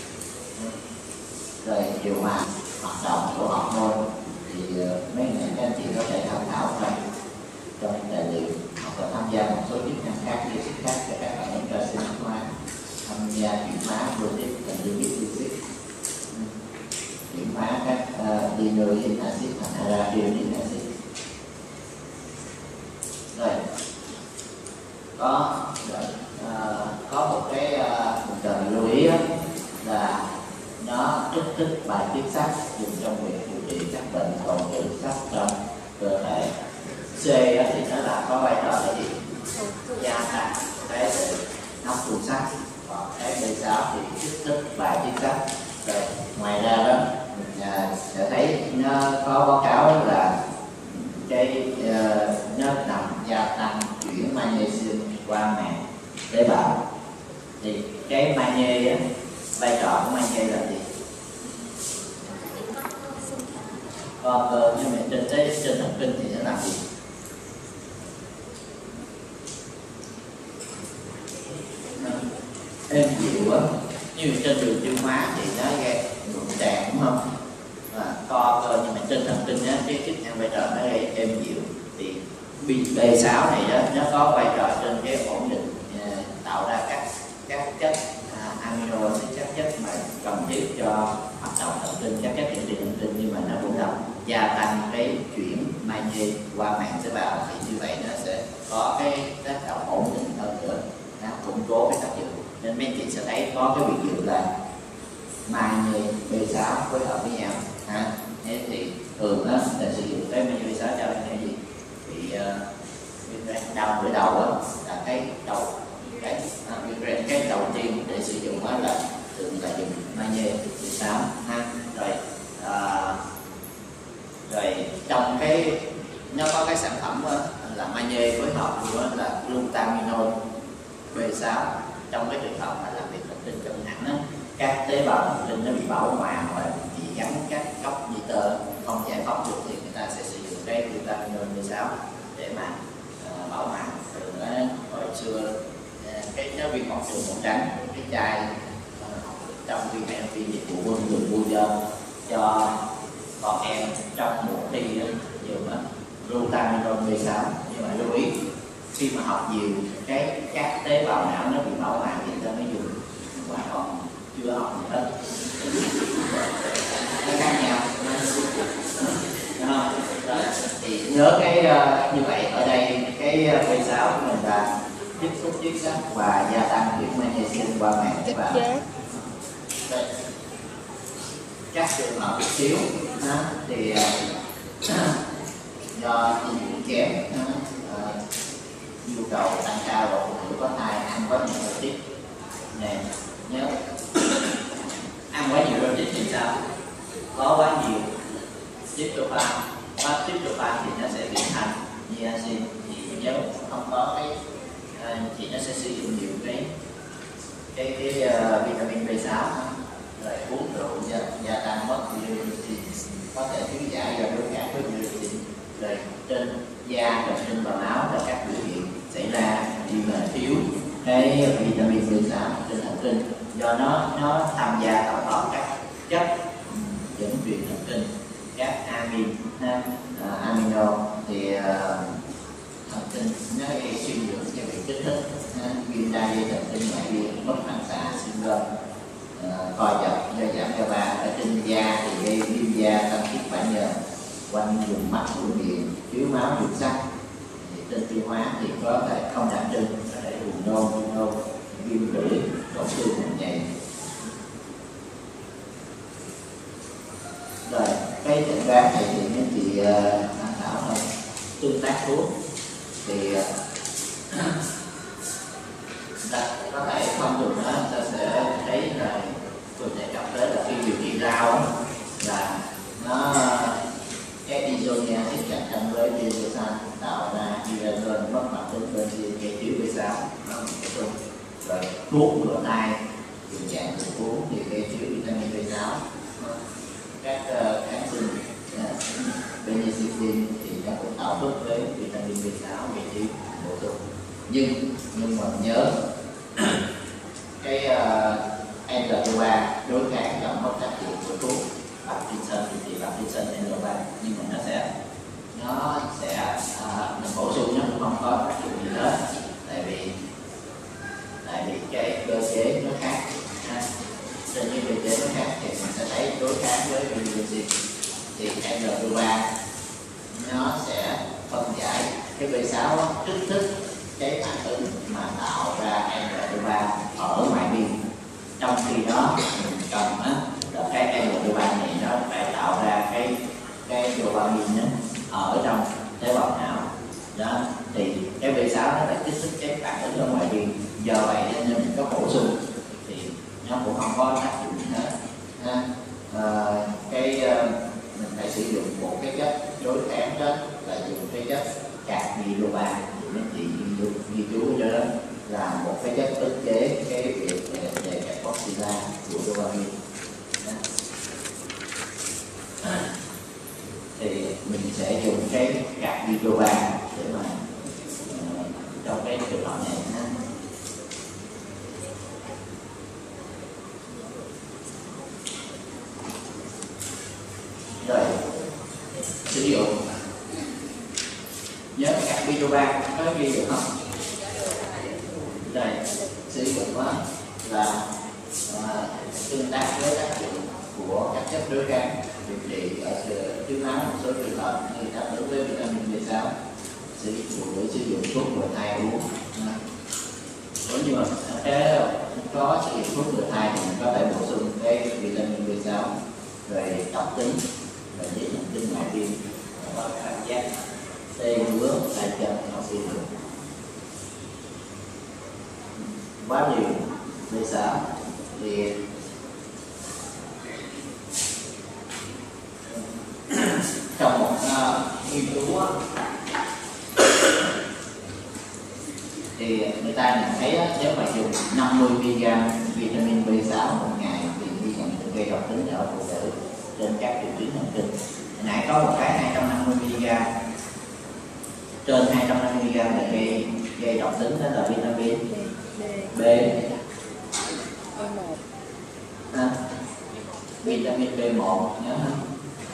Rồi điều hòa hoạt động của hormone thì mấy người các anh chị có thể tham khảo trong tài liệu, hoặc là tham gia một số chức năng khác như sức khác cho các bạn cho sinh hóa, tham gia chuyển hóa protein thành lipid, chuyển hóa các linoleic acid thành arachidonic acid. Rồi có một cái mình cần lưu ý là nó kích thích bài tiết sắt dùng trong việc điều trị các bệnh tồn trữ sắt trong cơ thể. C thì nó là có vai trò là gì? Gia tăng cái sự hấp thụ sắt, còn cái B6 thì kích thích bài tiết sắt. Rồi ngoài ra đó mình sẽ thấy nó có báo cáo là cái nó làm gia tăng chuyển magnesium qua màng tế bào. Thì cái magie á, vai trò của magie là gì? Nhưng mà trên thần kinh thì nó làm gì? Êm dịu á, như trên đường tiêu hóa thì nó gây nhuận tràng đúng không? Co cơ, nhưng mà trên thần kinh á, cái chức năng vai trò nó gây êm dịu. Thì B6 này đó nó có vai trò trên cái ổn định tạo ra các chất amino acid, các chất mà cần thiết cho hoạt động thần kinh, các chất hiện trị thần kinh, nhưng mà nó cũng làm gia tăng cái chuyển magie qua màng tế bào. Thì như vậy nó sẽ có cái tác động ổn định hơn nữa, nó củng cố cái tác dụng. Nên mấy chị sẽ thấy có cái biệt dụ là magie B6 phối hợp với nhau. Thế thì thường á là sử dụng cái magie B6 cho cái gì bị đau bữa đầu á, là cái đầu cái đầu tiên để sử dụng á là thường là dùng magie B6 ha. Rồi trong cái nó có cái sản phẩm đó, là magie phối hợp của là glutamine B6. Trong cái trường hợp mà làm việc thần kinh căng thẳng á, các tế bào thần kinh nó bị bão hòa hoặc là bị gắn các gốc nhĩ tơ không giải phóng được thì người ta sẽ sử dụng cái glutamine B6 để mà bảo hòa. Thường hồi xưa cái giáo viên học trường màu trắng cái chai trong viên viên dịch vụ quân người mua cho con em trong một thi dùng glutamine B6. Nhưng mà lưu ý khi mà học nhiều các tế bào não nó bị bảo hòa thì ta mới dùng, và còn chưa học gì hết nó khác nhau. Thì nhớ cái như vậy ở đây cái B6 của mình là tiếp xúc với sắc và gia tăng chuyển magnesium qua màng tế bào. Các trường hợp thiếu thì do dinh dưỡng kém, nhu cầu tăng cao và phụ nữ có thai ăn quá nhiều protein nè, nhớ ăn quá nhiều protein thì sao? Có quá nhiều tryptophan, quá tryptophan thì nó sẽ biến thành niacin, thì nhớ không có cái thì nó sẽ sử dụng nhiều cái vitamin B6, rồi uống rượu gia tăng mất uracil, có thể thiếu giải do đối kháng với uracil, rồi trên da và trên bào máu là các biểu hiện xảy ra khi mà thiếu cái vitamin B6 trên thần kinh, do nó tham gia tạo hợp các chất dẫn truyền thần kinh, các amino thì thần kinh nó gây suy nhược cho việc kích thích viêm đa dây thần kinh ngoại biên, mất phản xạ syndrome, co giật do giảm GABA. Ở trên da thì gây viêm da, tăng tiết bã nhờn quanh vùng mắt của miệng, thiếu máu đường sắt. Trên tiêu hóa thì có thể không đặc trưng, có thể buồn nôn, viêm lưỡi, tổn thương bụng nhầy. Rồi cái chẩn đoán này thì mấy chị tham khảo thôi. Tương tác thuốc thì có thể thông thường đó ta sẽ thấy là tôi đề cập tới là khi điều trị lao là nó cái isonia tiếp cận tranh với diazosan tạo ra diazon mất mặt tính bên gây thiếu B6 rồi thuốc ngừa thai tình trạng của uống thì gây thiếu vitamin B6, các kháng sinh penicillin thì nó cũng tạo thuốc với vitamin B6 gây thiếu bổ sung. Nhưng mà nhớ cái L3 đối kháng trong mất tác dụng của thuốc Parkinson thì Parkinson L3, nhưng mà nó sẽ mình bổ sung nó cũng không có tác dụng gì hết, tại vì cái cơ chế nó khác. Trên những cơ chế nó khác thì mình sẽ thấy đối kháng với penicillin thì L3 nó sẽ phân giải cái B6 kích thích cái phản ứng mà tạo ra L3 ở ngoại biên, trong khi đó mình cần là cái L3 này nó phải tạo ra cái dopamine ở trong tế bào não đó, thì cái B6 nó lại kích thích cái phản ứng ở ngoại biên, do vậy nên mình có bổ sung thì nó cũng không có tác dụng gì hết. Mình phải sử dụng một cái chất đối kháng đó là dùng cái chất carbidopa, mấy chị ghi chú cho đó là một cái chất ức chế cái việc đề carboxyla của dopamine. Thì mình sẽ dùng cái carbidopa để mà trong cái trường hợp này rồi sử dụng. Nhớ carbidopa có ghi được không? Rồi sử dụng đó là tương tác với tác dụng của các chất đối kháng điều trị ở thiếu máu một số trường hợp như đáp ứng với vitamin B6, sử dụng thuốc ngừa thai uống. Nhưng mà có sử dụng thuốc ngừa thai thì mình có thể bổ sung cái vitamin B6, rồi độc tính, rồi giấy thần kinh ngoại biên giác tê ngứa tay chân nó bị thương quá liều B6 thì trong một nghiên cứu á, thì người ta nhận thấy á, nếu mà dùng 50mg vitamin B6 một ngày thì ghi nhận gây độc tính ở phụ nữ trên các triệu chứng thần kinh. Hồi nãy có một cái 250mg, trên 250mg là gây độc tính, đó là vitamin B, vitamin B1 nhớ không?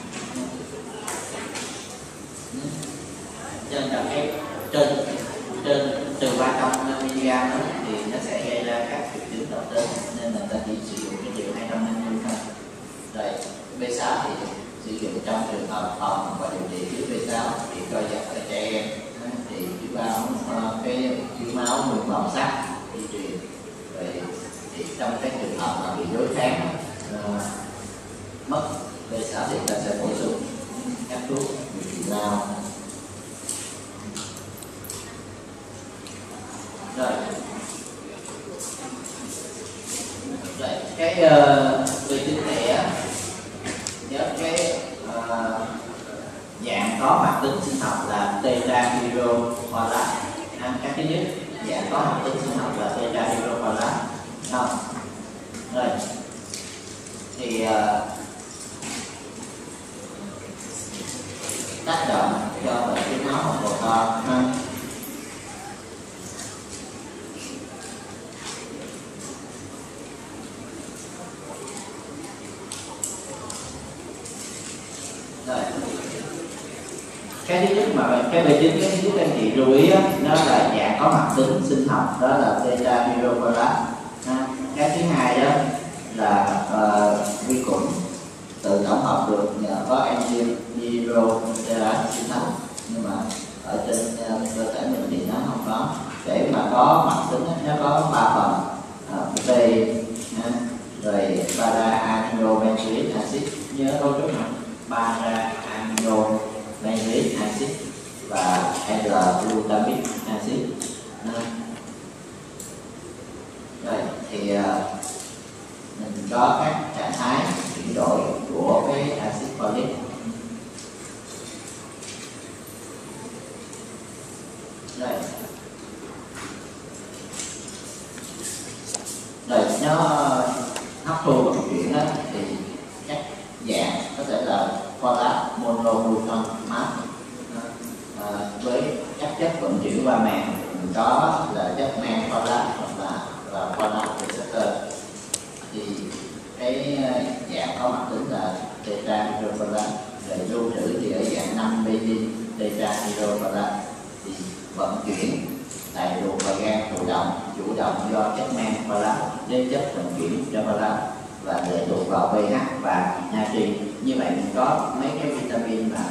Trên là cái trên từ 300mg thì nó sẽ gây ra các triệu chứng độc tính, nên là ta chỉ sử dụng cái liều 250 thôi. Rồi B6 thì sử dụng trong trường hợp phòng và điều trị dưới B6 thì coi giật ở trẻ em thì chỉ báo cái thiếu máu mường bào sắt di truyền. Rồi thì trong cái trường hợp mà bị đối kháng mất B6 thì ta sẽ bổ sung các thuốc điều trị lao. Rồi cái B9 này á, nhớ cái dạng có hoạt tính sinh học là tetrahydrofolate. Cái thứ nhất dạng có hoạt tính sinh học là tetrahydrofolate. Rồi thì tác động cho bệnh thiếu máu hồng cầu to Rồi. Cái thứ nhất mà cái B9, cái thứ nhất anh chị lưu ý đó, nó là dạng có hoạt tính sinh học, đó là tetrahydrofolate. Cái thứ hai đó là vi khuẩn tự tổng hợp được nhờ có enzyme hydroxylase sinh thành, nhưng mà ở trên cơ thể mình thì nó không có. Để mà có hoạt tính nó có 3 phần: P, rồi para-aminobenzoic acid, nhớ cấu trúc không? Para-aminobenzoic acid và L-glutamic acid. Rồi thì mình có các trạng thái chuyển đổi của cái acid folic. Rồi nó hấp thu vận chuyển đó thì các dạng có thể là folate monoglutamate với các chất vận chuyển qua màng, có là chất men folate hoặc là folate receptor. Thì cái dạng có hoạt tính là tetrahydrofolate, rồi lưu trữ thì ở dạng 5-metin tetrahydrofolate, thì vận chuyển tại ruột và gan chủ động do chất men folate đến chất vận chuyển cho folate và lệ thuộc vào pH và natri. Như vậy mình có mấy cái vitamin mà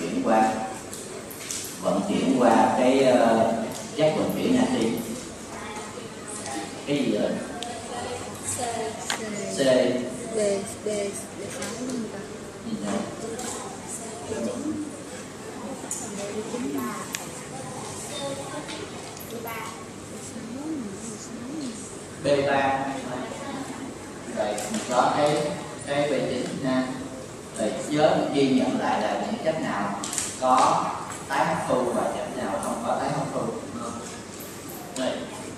vận chuyển qua cái chất vận chuyển natri. Cái gì vậy? C. D6 luôn ta. B3. Rồi mình có cái B9 ha. Rồi nhớ ghi nhận lại là những chất nào có tái hấp thu và chất nào không có tái hấp thu. Rồi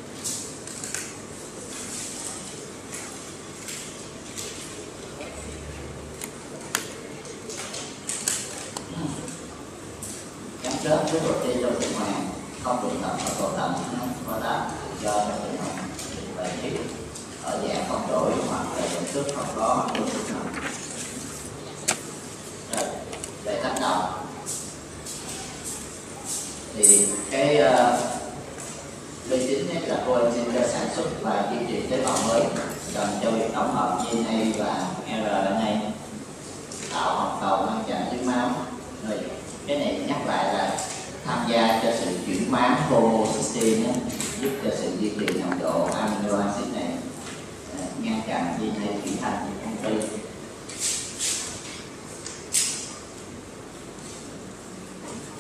gắn kết với protein trong tuần hoàn không tụ tập ở cầu thận và đó do trong tuần hoàn bài tiết ở dạng không đổi hoặc là nhận thức không có luôn sinh học. Rồi để tác động thì cái B9 là coenzyme cho sản xuất và duy trì tế bào mới, cần cho việc tổng hợp DNA và RNA, tạo hồng cầu ngăn chặn thiếu máu. Rồi cái này nhắc lại là tham gia cho sự chuyển hóa homocysteine, giúp cho sự duy trì nồng độ amino acid này, ngăn chặn DNA chuyển thành ung thư.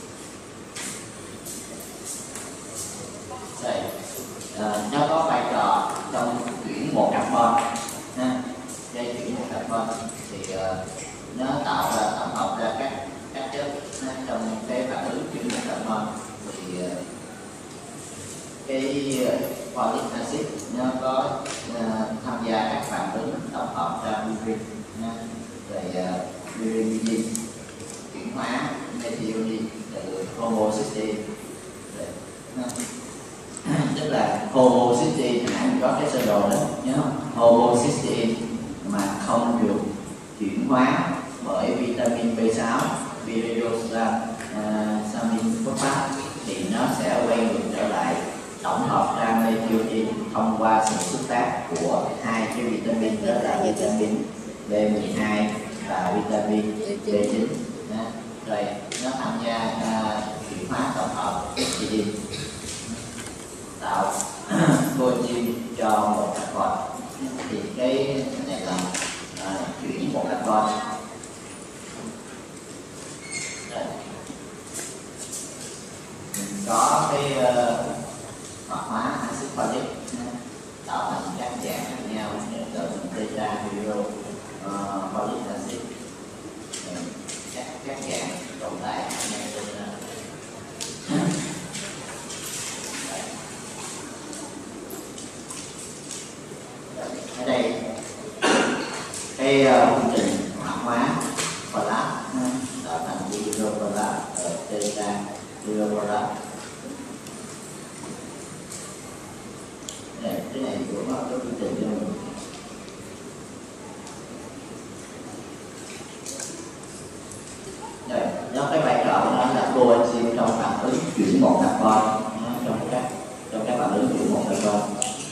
cái folic acid nó có tham gia các phản ứng tổng hợp ra purine rồi pyrimidine chuyển hóa methionine từ homocysteine. Tức là homocysteine nãy có cái sơ đồ đó nhớ không? Homocysteine mà không được chuyển hóa bởi vitamin B6 pyridoxamin phosphate thì nó sẽ quay ngược trở lại tổng hợp ra methionine thông qua sự xuất tác của hai cái vitamin, đó là vitamin B12 và vitamin B9. Rồi nó tham gia chuyển hóa tổng hợp histidine tạo coenzyme cho một carbon. Thì cái này là chuyển một carbon. Mình có cái hoạt hóa axit folic tạo thành các dạng khác nhau như là beta hydro folic acid, các dạng tồn tại ngay ở đây cái quy trình hoạt hóa folate tạo thành hydrofolate ở beta hydrofolate. Cái này cũng có quy trình cho mình. Rồi, nó cái vai trò của nó là coenzyme trong phản ứng chuyển một carbon, trong các phản ứng chuyển một carbon.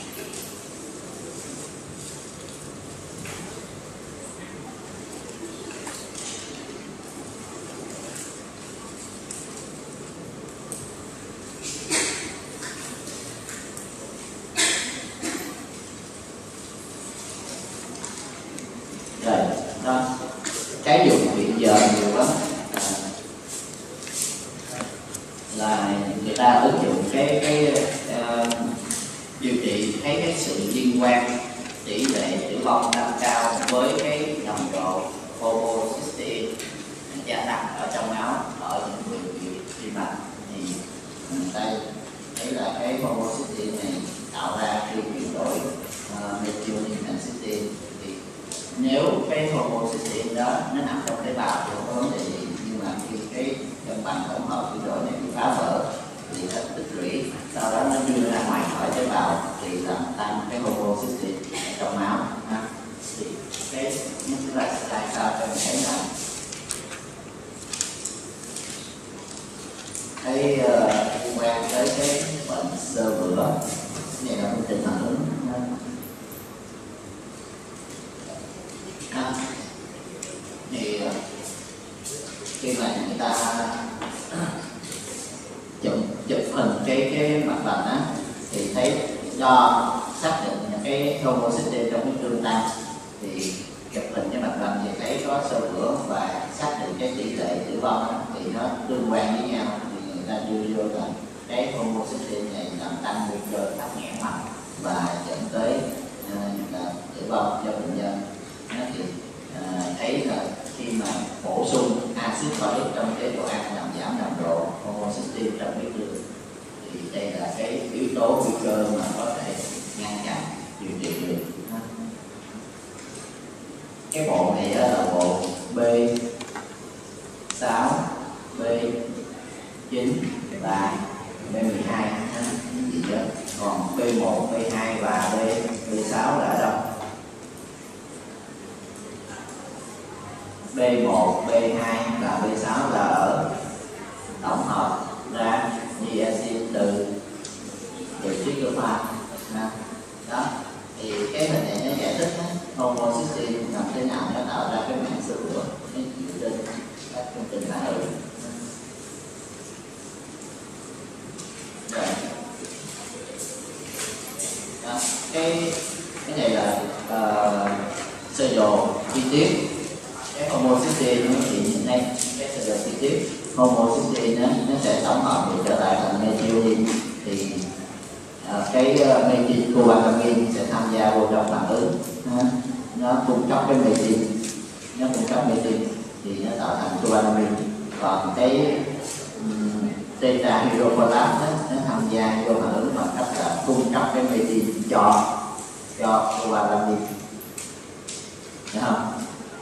Rồi, đó. Cái dùng hiện giờ nhiều lắm là người ta ứng dụng cái điều trị thấy cái sự liên quan tỷ lệ tử vong tăng cao với cái nồng độ homocysteine gia tăng ở trong máu ở những người bị tim mạch. Thì người ta thấy là cái homocysteine này tạo ra khi chuyển đổi methionine thành cysteine. Thì nếu cái homocysteine đó nó nằm trong tế bào thì không có vấn đề gì, nhưng mà khi cái cân bằng tổng hợp chuyển đổi này bị phá vỡ thì nó tích lũy, sau đó nó đưa ra ngoài khỏi tế bào thì làm tăng cái homocysteine trong máu. Thì cái chúng ta sẽ tại sao cho mình thấy là cái liên quan tới cái bệnh xơ vữa này là một tình phản ứng. Thì khi mà người ta chụp hình cái mặt bằng á thì thấy do xác định cái homocysteine trong cái tương tăng, thì chụp hình cái mặt bằng thì thấy có xơ vữa và xác định cái tỷ lệ tử vong á, thì nó tương quan với nhau. Thì người ta đưa vô là cái homocysteine này làm tăng nguy cơ tắc nghẽn mạch và dẫn tới tử vong cho bệnh nhân. Thì thấy là khi mà bổ sung axit folic trong chế độ ăn làm giảm nồng độ homocysteine trong huyết tương, thì đây là cái yếu tố nguy cơ mà có thể ngăn chặn điều trị được. Cái bộ này là bộ B6, B9 và B12 gì đó. Còn B1, B2 và B6 là ở đâu? B1, B2 và B6 là ở tổng hợp ra niacin từ tryptophan. Đó, thì cái hình này nó giải thích homocysteine làm thế nào nó tạo ra cái mảng xơ vữa trên các công trình phản ứng. Cái này là sơ đồ chi tiết cái homocysteine nó thì hiện nay cái sơ đồ chi tiết homocysteine nó sẽ tổng hợp được trở lại thành methionine. Thì cái methylcobalamin sẽ tham gia vô trong phản ứng, nó cung cấp cái methyl, thì nó tạo thành cobalamin. Còn cái beta hydrofolate nó tham tham gia vô phản ứng bằng cách là cung cấp cái metin cho cobalamin, được không?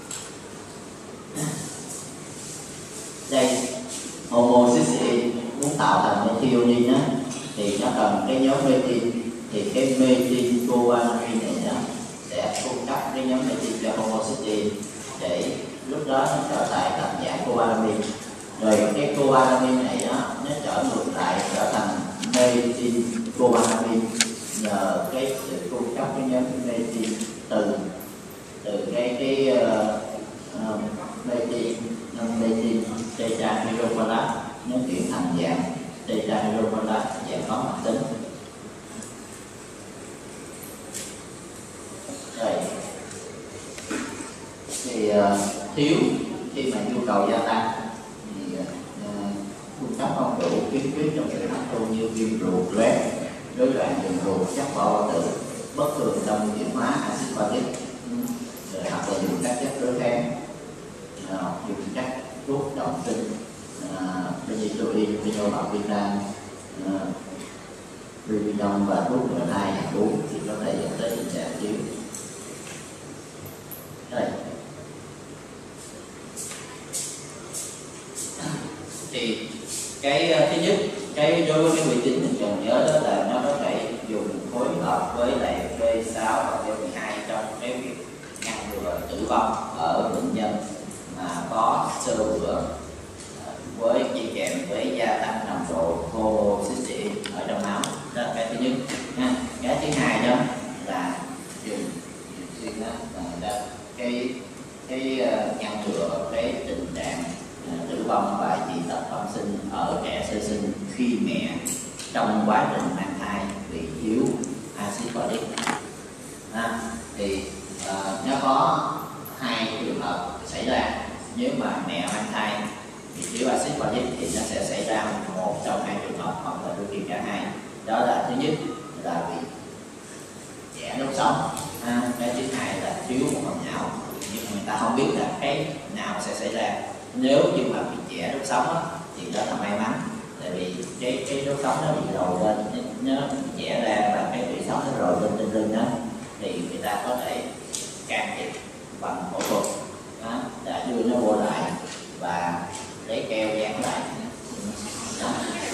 Đây homocysteine muốn tạo thành methionine á thì nó cần cái nhóm metin, thì cái metin cobalamin này nó sẽ cung cấp cái nhóm metin cho homocysteine để lúc đó nó trở lại thành dạng cobalamin, rồi cái cobalamin này nó trở ngược lại trở thành metin cobalamin nhờ cái sự cung cấp cái nhóm metin từ cái metin tetrahydrofolate nó chuyển thành dạng tetrahydrofolate dạng có hoạt tính. Rồi thì thiếu khi mà nhu cầu gia tăng thì cung cấp không đủ khiếm khuyết trong trường hợp như viêm ruột, loét, rối loạn đường ruột, chất bỏ bao tử, bất thường trong chuyển hóa axit folic, rồi hoặc là dùng các chất đối kháng, dùng các thuốc động sinh, penicillin, phenobarbital, Rivinon và thuốc R2 hạt uống thì có thể dẫn tới tình trạng thiếu. Đây thì cái thứ nhất, cái đối với cái quy tính mình cần nhớ đó là nó có thể dùng phối hợp với lại B6 và B12 trong cái việc ngăn ngừa tử vong ở bệnh nhân mà có sơ vữa với đi kèm với gia tăng nồng độ homocysteine ở trong máu. Đó là cái thứ nhất ha. Cái thứ hai đó là dùng xuyên đó là cái ngăn ngừa cái tình trạng tử vong và dị tật bẩm sinh ở trẻ sơ sinh khi mẹ trong quá trình mang thai bị thiếu axit folic. Thì nó có hai trường hợp xảy ra. Nếu mà mẹ mang thai bị thiếu axit folic thì nó sẽ xảy ra một trong hai trường hợp hoặc là đôi khi cả hai. Đó là thứ nhất là bị trẻ đốt sống, cái thứ hai là thiếu một phần não. Nhưng mà người ta không biết là cái nào sẽ xảy ra. Nếu như mà bị trẻ đốt sống thì đó là may mắn, tại vì cái đốt sống nó bị rồi lên, nó bị trẻ ra và cái tủy sống nó rồi lên trên lưng đó, thì người ta có thể can thiệp bằng phẫu thuật để đưa nó vô lại và lấy keo dán lại đó.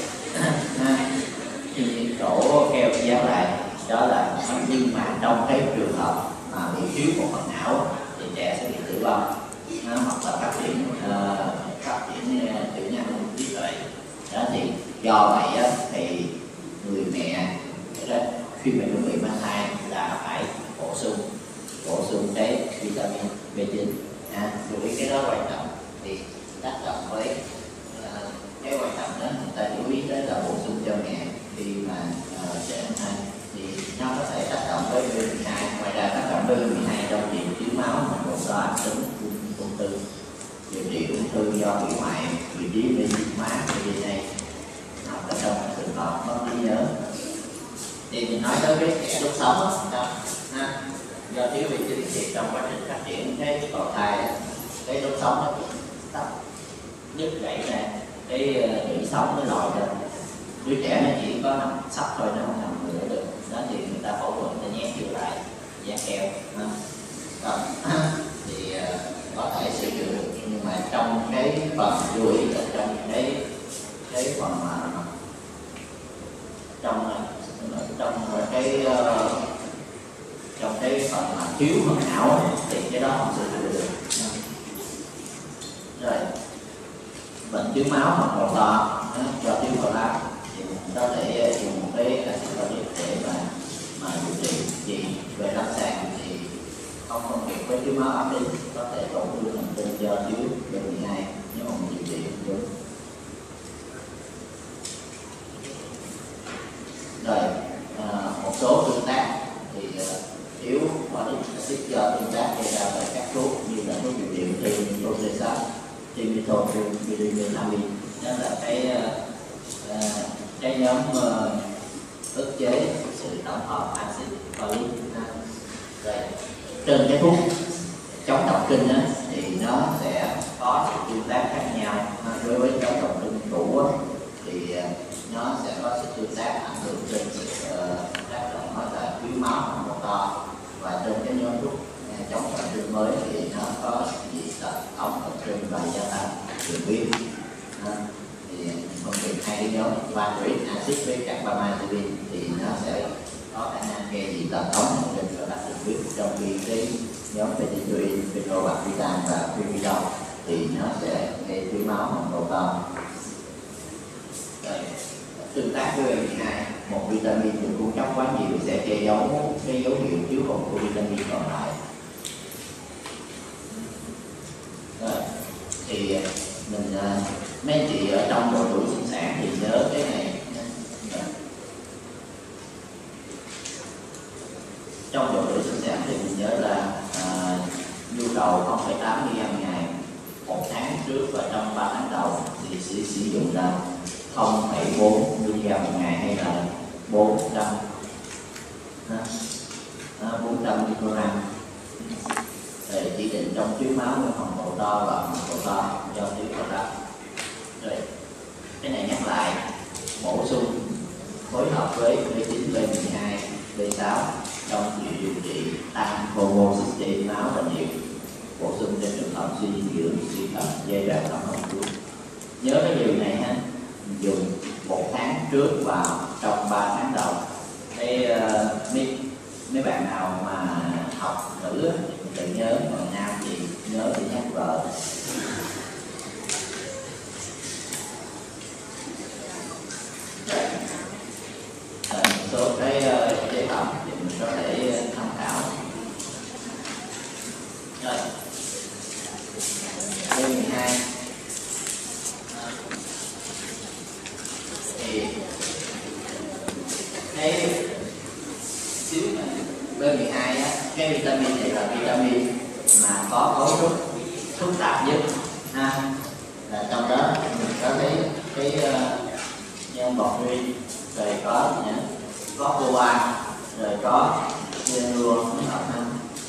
Thì chỗ keo dán lại đó là, nhưng mà trong cái trường hợp mà bị thiếu một phần não thì trẻ sẽ bị tử vong hoặc là phát triển tiểu nhân trí tuệ. Đó thì do vậy thì người mẹ khi mà chuẩn bị mang thai là phải bổ sung cái vitamin B9. Lưu ý cái đó quan trọng, thì tác động với cái quan trọng đó người ta lưu ý tới là bổ sung cho mẹ khi mà trẻ mang thai thì nó có thể tác động với B12. Ngoài ra tác động với B12 trong chuyện thiếu máu mà một do ác tính ung thư, điều trị ung thư do hủy hoại vị trí mesentery DNA hoặc là trong trường hợp mất trí nhớ. Thì mình nói tới cái trẻ đốt sống đó, do thiếu vị trí thì trong quá trình phát triển cái bào thai cái đốt sống nó bị tắt đứt gãy ra, cái tủy sống nó lòi ra, đứa trẻ nó chỉ có nằm sắp thôi, nó không nằm ngửa được. Đó thì người ta phẫu thuật để nhét vô lại dán keo thì có thể sử dụng được, nhưng mà trong cái phần lưu ý là trong cái phần mà trong cái phần mà thiếu phần não thì cái đó không sử dụng được. Rồi bệnh thiếu máu hoặc đột to do thiếu folate thì mình có thể dùng một cái axit folic để mà điều trị. Vì về lâm sàng thì không phân biệt với thiếu máu ám tính, có thể tổn thương thần kinh do thiếu B12 nếu mà mình điều trị không đúng. Rồi một số tương tác thì thiếu folic acid do tương tác gây ra bởi các thuốc như là thuốc điều trị ung thư, Tosesat, Trimetoprim, đó là cái nhóm ức chế sự tổng hợp axit folic. Rồi trên cái thuốc chống động kinh đó, thì nó sẽ có sự tương tác khác nhau. Đối với chống động kinh cũ thì nó sẽ có sự tương tác đường huyết. Thì phân biệt hai cái nhóm valproic acid với carbamazepine thì nó sẽ có khả năng gây dị tật ống thần kinh và tắc đường huyết, trong khi cái nhóm phenytoin, phenobarbital và pyridol thì nó sẽ gây thiếu máu hoặc độ cao. Tương tác với B12, một vitamin được cung cấp quá nhiều sẽ che giấu cái dấu hiệu thiếu hụt của vitamin còn lại. Thì mình mấy anh chị ở trong độ tuổi sinh sản thì nhớ cái này. Trong độ tuổi sinh sản thì mình nhớ là nhu cầu 0,8 mg ngày một tháng trước và trong 3 tháng đầu thì sẽ sử dụng ra 0,4 mg một ngày hay là 400 microgram. Rồi chỉ định trong tuyến máu với hồng độ to và hồng độ to do thiếu đó. Rồi cái này nhắc lại, bổ sung phối hợp với B9, B12, B6 trong điều trị tăng homocysteine máu và nhiều, bổ sung trên trường hợp suy dinh dưỡng, suy thận, giai đoạn tổng hợp trước. Nhớ cái điều này ha, dùng 1 tháng trước vào trong 3 tháng đầu. Mấy bạn nào mà học nữ thì tự nhớ, còn nam thì nhớ thì nhắc vợ. Một số cái chế phẩm thì mình có thể tham khảo. Rồi, B12 thì cái xíu này, B12 á, cái vitamin này là vitamin mà có cấu trúc phức tạp nhất ha. Là trong đó mình có thấy cái nhân bột nguyên, rồi có coa, rồi có cyanua hỗn hợp ha.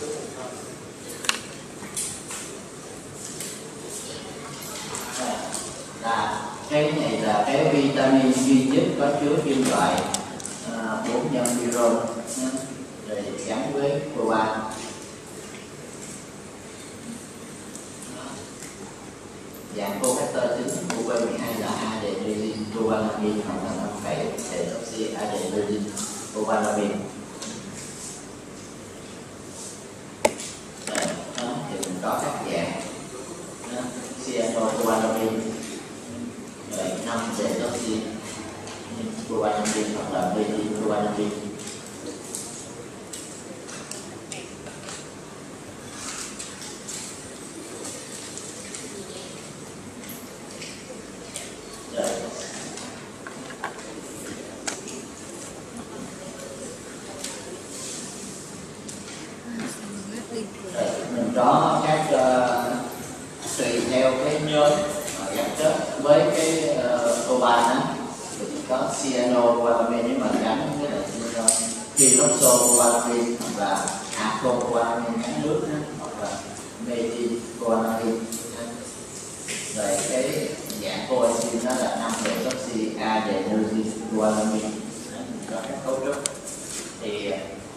Là cái này là cái vitamin duy nhất có chứa kim loại 4 nhân biron, rồi gắn với coa. Dạng cofactor chính của B12 là adenosine cobalamin hoặc là 5,-deoxy adenosine cobalamin. Thì mình có các dạng cyanocobalamin, rồi 5-deoxy cobalamin hoặc là methylcobalamin. Mình có các tùy theo cái nhóm gắn kết với cái coban á, thì có cyanocobalamin nhưng mà gắn với lại pyroxocobalamin hoặc là acocobalamin gắn nước á, hoặc là methylcobalamin. Rồi cái dạng coenzyme đó là 5-deoxy adenosine cobalamin. Có các cấu trúc thì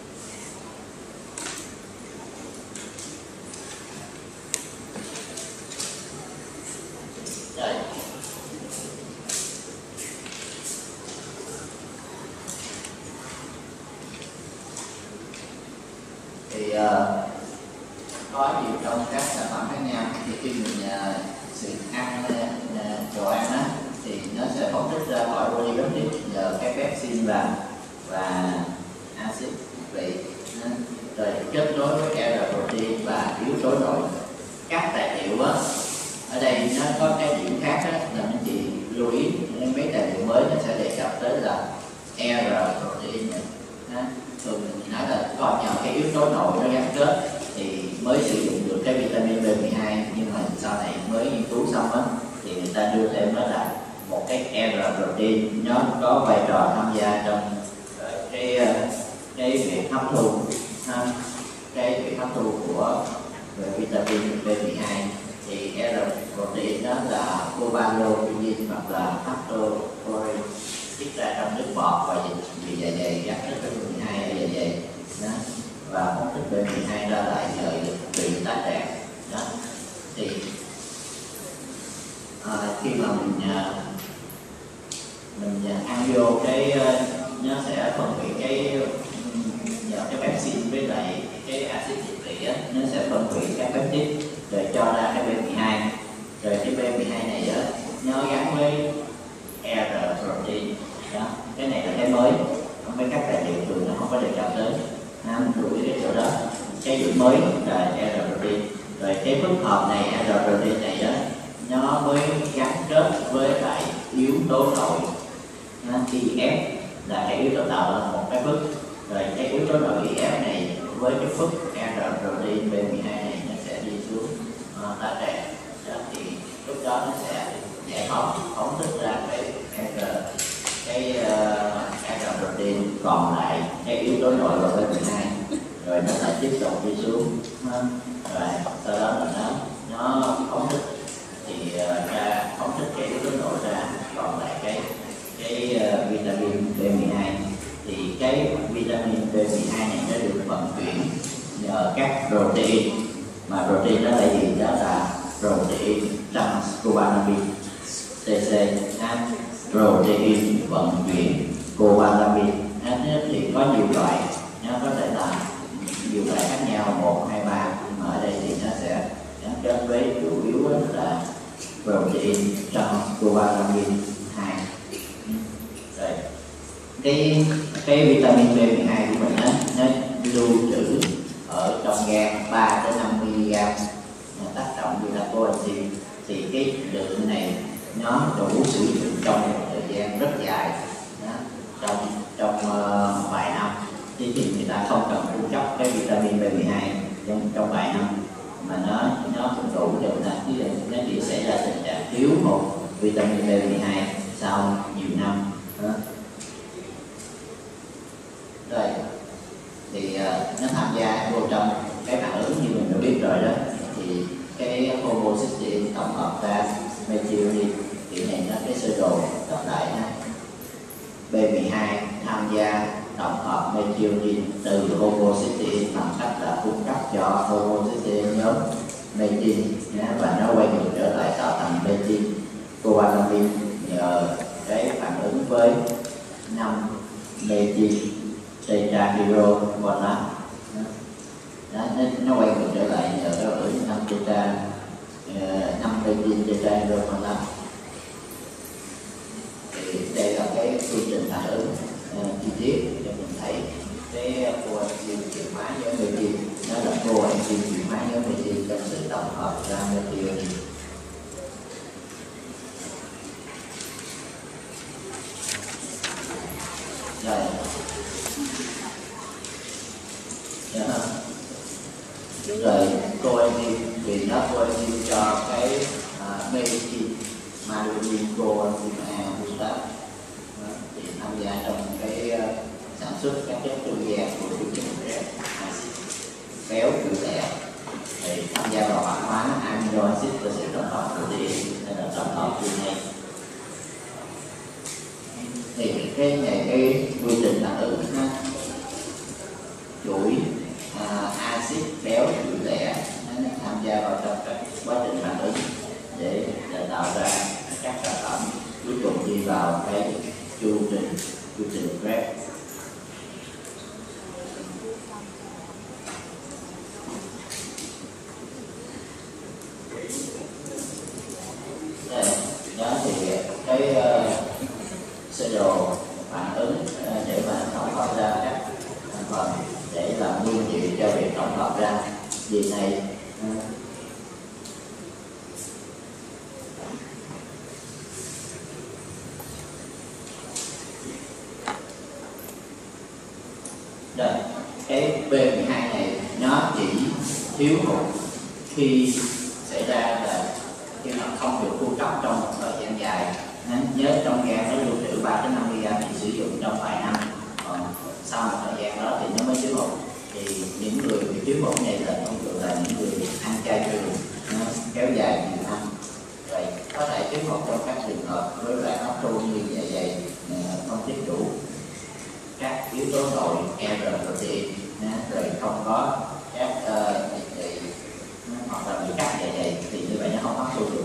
có nhiều trong các sản phẩm khác nhau. Thì khi mình sự ăn đồ ăn á thì nó sẽ phóng thích ra khỏi polypeptide nhờ cái pepsin và axit vị, rồi kết nối với L-protein và yếu tố nội. Các tài liệu á ở đây nó có cái điểm khác á, là anh chị lưu ý những mấy tài liệu mới nó sẽ đề cập tới là L-protein. Thường mình nói là có nhờ cái yếu tố nội nó gắn kết thì mới sử dụng được cái vitamin B12, nhưng mà sau này mới nghiên cứu xong á thì người ta đưa thêm nó là một cái L-protein, nó có vai trò tham gia trong cái việc hấp thu cái việc hấp thu của vitamin B12. Thì L-protein đó là cobalamin hoặc là lactoferrin tiết ra trong nước bọt và vì dạ dày gắn kết với B12 ở dạ dày đó, và phóng thích B12 ra lại nhờ bị tá tràng đó. Thì khi mà mình ăn vô cái nó sẽ phân hủy cái nhờ cái pepsin với lại cái axit citric á, nó sẽ phân hủy các peptide rồi cho ra cái B12. Rồi cái B12 này á nó gắn với R protein đó, cái này là cái mới, không mấy các tài liệu thường nó không có đề cập tới, mình chú ý cái chỗ đó. Cái điểm mới là R protein, rồi cái phức hợp này R protein này á nó mới gắn kết với lại yếu tố nội IF là cái yếu tố tạo ra một cái phức, rồi cái yếu tố nội IF này với cái phức R protein B12 này nó sẽ đi xuống tá tràng, thì lúc đó nó sẽ giải phóng thích ra cái R protein, còn lại cái yếu tố nội là B12, rồi nó lại tiếp tục đi xuống, rồi sau đó là nó phóng thích thì ra phóng thích cái yếu tố nội ra, còn lại cái vitamin B12. Thì cái vitamin B12 này nó được vận chuyển nhờ các protein, mà protein đó là gì? Đó là protein transcobalamin TC, protein vận chuyển cobalamin. Thì có nhiều loại, nó có thể là nhiều loại khác nhau, 1, 2, 3, mà ở đây thì nó sẽ gắn kết với chủ yếu là protein transcobalamin 2. Rồi cái vitamin B12 của mình đó, nó lưu trữ ở trong gan 3 đến 5 mg tác động như là coenzyme, thì cái lượng này nó đủ sử dụng trong một thời gian rất dài đó, trong vài năm. Thì người ta không cần cung cấp cái vitamin B12 trong vài năm, mà nó cũng đủ cho người ta, nó chỉ xảy ra tình trạng thiếu một vitamin B12 sau nhiều năm đó. Rồi thì nó tham gia vô trong cái phản ứng như mình đã biết rồi đó, thì cái homocysteine tổng hợp ra methionine, thì này nó cái sơ đồ đọc lại ha. B12 tham gia tổng hợp methionine từ homocysteine bằng cách là cung cấp cho homocysteine nhóm methyl, và nó quay ngược trở lại tạo thành methyl cobalamin nhờ cái phản ứng với 5 methyl tetrahydrofolate. Nó quay ngược trở lại nhờ cái ở 5 methyl tetrahydrofolate. Thì đây là cái quy trình phản ứng chi tiết cho mình thấy cái coenzyme chuyển hóa nhóm methyl, nó là coenzyme chuyển hóa nhóm methyl trong sự tổng hợp ra methionine. Rồi coenzyme vì nó coenzyme cho cái methyl malonyl coenzyme A glutat, thì tham gia trong cái sản xuất các chất phụ gia của quy trình acid béo tự lẻ, thì tham gia vào hoạt hóa amino acid và sự tổng hợp protein, hay là tổng hợp DNA. Thì cái quy trình phản ứng chuỗi axit béo tự lẻ nó tham gia vào trong các quá trình phản ứng để tạo ra các sản phẩm cuối cùng đi vào cái chu trình Krebs. Đó thì cái sơ đồ phản ứng để mà tổng hợp ra các thành phần để làm nguyên liệu cho việc tổng hợp ra gì này. Rồi, cái B12 này nó chỉ thiếu hụt khi xảy ra là khi nó không được cung cấp trong một thời gian dài. Nhớ trong gan nó lưu trữ 3 đến 5 mg thì sử dụng trong vài năm, còn sau một thời gian đó thì nó mới thiếu hụt. Thì những người bị thiếu hụt này là thông thường là những người ăn chay trường nó kéo dài nhiều năm, rồi có thể thiếu hụt trong các trường hợp với lại hấp thu như dạ dày không tiết đủ các yếu tố nội R protein, rồi không có các dịch hoặc là bị cắt dạ dày, thì như vậy nó không hấp thu được.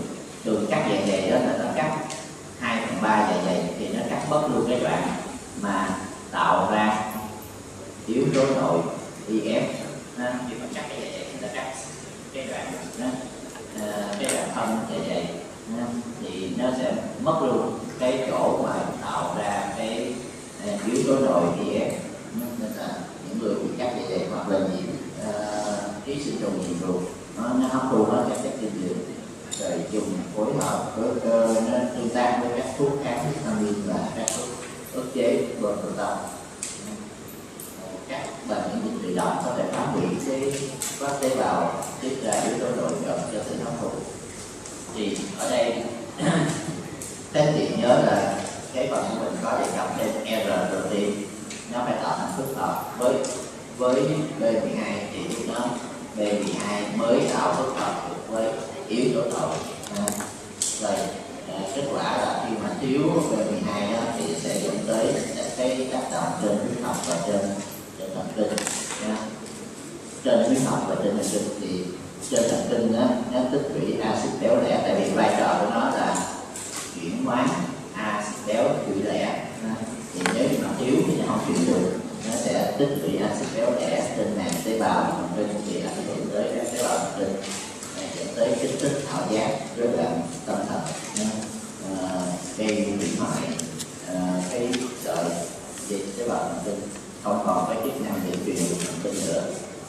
Trường cắt dạ dày đó là nó cắt 2/3 dạ dày, thì nó cắt mất luôn cái đoạn mà tạo ra yếu tố nội IF. Khi mà cắt cái dạ dày thì nó cắt cái đoạn đó, cái đoạn phân dạ dày thì nó sẽ mất luôn cái chỗ mà tạo ra cái yếu tố nội IF. Nên là những người bị cắt dạ dày hoặc là nhiễm ký sinh trùng nhiễm ruột, nó hấp thu hết các chất dinh dưỡng rồi dùng phối hợp với nó tương tác với các thuốc kháng vitamin và các thuốc ức chế proton. Các bệnh miễn dịch tự động có thể phá hủy các tế bào tiết ra yếu tố nội trợ cho sự hấp thụ. Thì ở đây các chị nhớ là cái phần của mình có đề cập đến R protein, nó phải tạo thành phức hợp với B12 thì lúc đó B12 mới tạo phức hợp được với yếu tố nội. Rồi kết quả là khi mà thiếu B12 đó, thì sẽ dẫn tới cái tác động trên huyết học và trên thần kinh. Trên huyết học và trên thần kinh thì trên thần kinh nó tích lũy axit béo lẻ, tại vì vai trò của nó là chuyển hóa axit béo lũy lẻ. Thì nếu như mà thiếu thì nó không chuyển được, nó sẽ tích lũy axit béo lẻ trên màng tế bào thần kinh, thì ảnh hưởng tới các tế bào thần kinh, dẫn tới kích thích thọ giác, rối loạn tâm thần, gây hủy hoại cái sợi dây tế bào thần kinh, không còn cái chức năng để truyền được thần kinh nữa.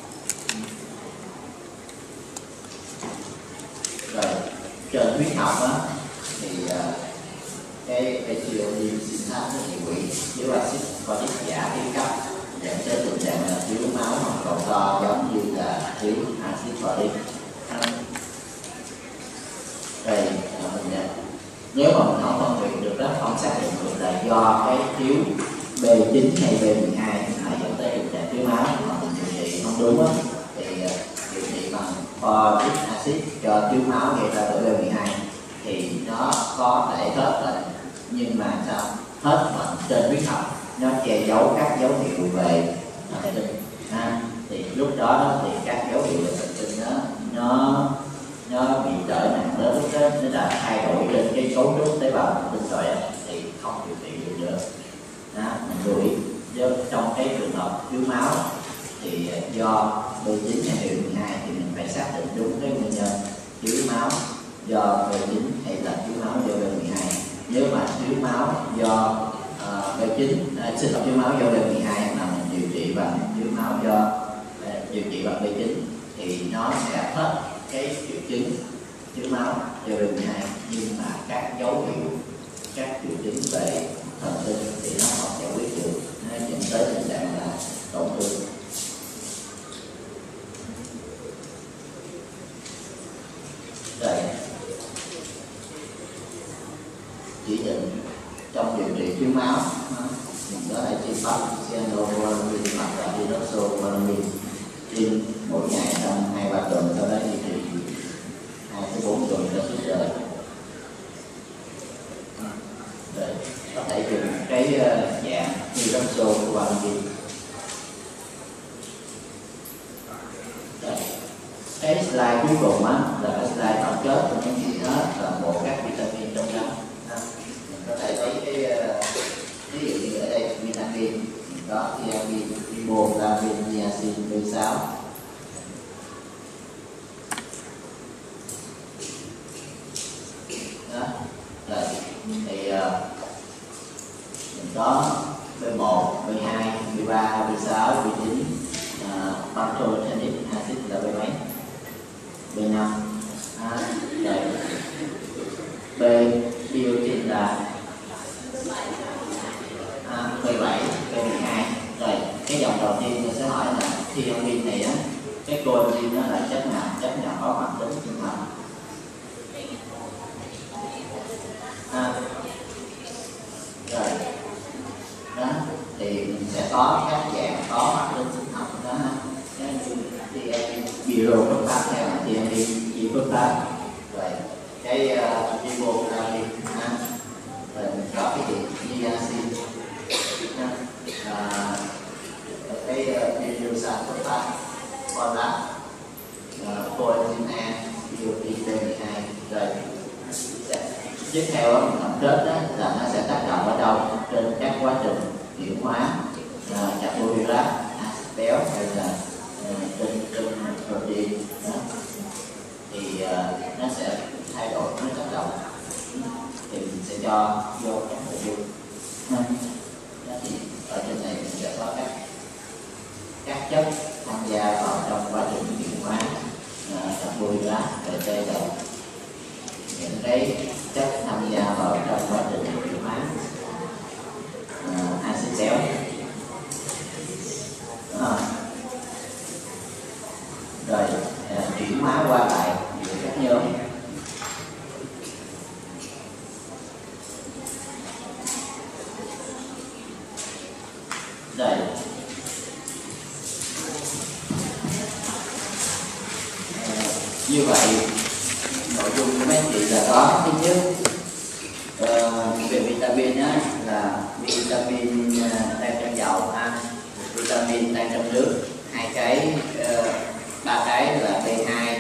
Rồi trên huyết học á thì cái acetylcholine synthase nó bị hủy với axit folic giả thiếu cấp, dẫn tới tình trạng là thiếu máu hoặc cầu to, giống như là thiếu axit folic. Rồi nếu mà mình không phân biệt được đó, không xác định được là do cái thiếu B9 hay B12 mà dẫn tới tình trạng thiếu máu, mà mình điều trị không đúng á, thì điều trị bằng folic acid cho thiếu máu gây ra bởi B12 thì nó có thể hết bệnh, nhưng mà sao hết bệnh trên huyết học, nó che giấu các dấu hiệu về thần kinh. Thì lúc đó thì các dấu hiệu về thần kinh nó bị trở nặng đến lúc đó nó đã thay đổi trên cái cấu trúc tế bào thần kinh rồi thì không điều trị được nữa. Mình lưu ý trong cái trường hợp thiếu máu thì do B9 hay B12 thì mình phải xác định đúng cái nguyên nhân thiếu máu do B9 hay là thiếu máu do B12. Nếu mà thiếu máu do B9 thiếu máu do B12 mà mình điều trị bằng thiếu máu do điều trị bằng B9 thì nó sẽ hết cái triệu chứng thiếu máu do B12, nhưng mà các dấu hiệu, các triệu chứng về thần kinh thì nó không giải quyết được, nó dẫn tới tình trạng là tổn thương. Rồi chỉ định trong điều trị thiếu máu mình có thể chỉ pháp cyanobalamin hoặc là hydroxychloroquine tiêm mỗi ngày trong 2-3 tuần, sau đó duy trì 2-4 tuần cho suốt đời. Rồi có thể dùng cái dạng hydroxychloroquine. Cái slide cuối cùng á là cái slide tổng kết của những gì hết toàn bộ các vitamin trong đó. Mình có thể thấy cái ví dụ như ở đây vitamin mình có thiamin, riboflavin, niacin, B6. Đó. Rồi thì mình có B1, B2, B3, B6, B9, pantothenic acid là B mấy? B5. Rồi B biotin là B7, B12. Rồi cái dòng đầu tiên tôi sẽ hỏi là thiamin này á, cái coenzyme nó là chất nào có hoạt tính sinh học? Rồi đó thì mình sẽ có các dạng có hoạt tính sinh học đó ha. Pyrophosphate theo là thiamin diphosphate. Rồi cái riboflavin rồi mình có cái gì niacin, cái pyrophosphate, folate, coenzyme A, biotin B12. Rồi tiếp theo tổng kết đó là nó sẽ tác động ở đâu trên các quá trình chuyển hóa carbohydrate, acid béo hay là trên protein đó. Thì nó sẽ thay đổi, nó tác động thì mình sẽ cho vô các nội dung. Thì ở trên này mình sẽ có các chất tham gia vào trong quá trình chuyển hóa carbohydrate để chế độ những cái chất tham gia vào trong quá trình chuyển hóa axit béo. Rồi chuyển hóa qua lại giữa các nhóm. Rồi như vậy nội dung của mấy chị là có thứ nhất về vitamin á, là vitamin tan trong dầu, vitamin tan trong nước, hai cái, ba cái là B2,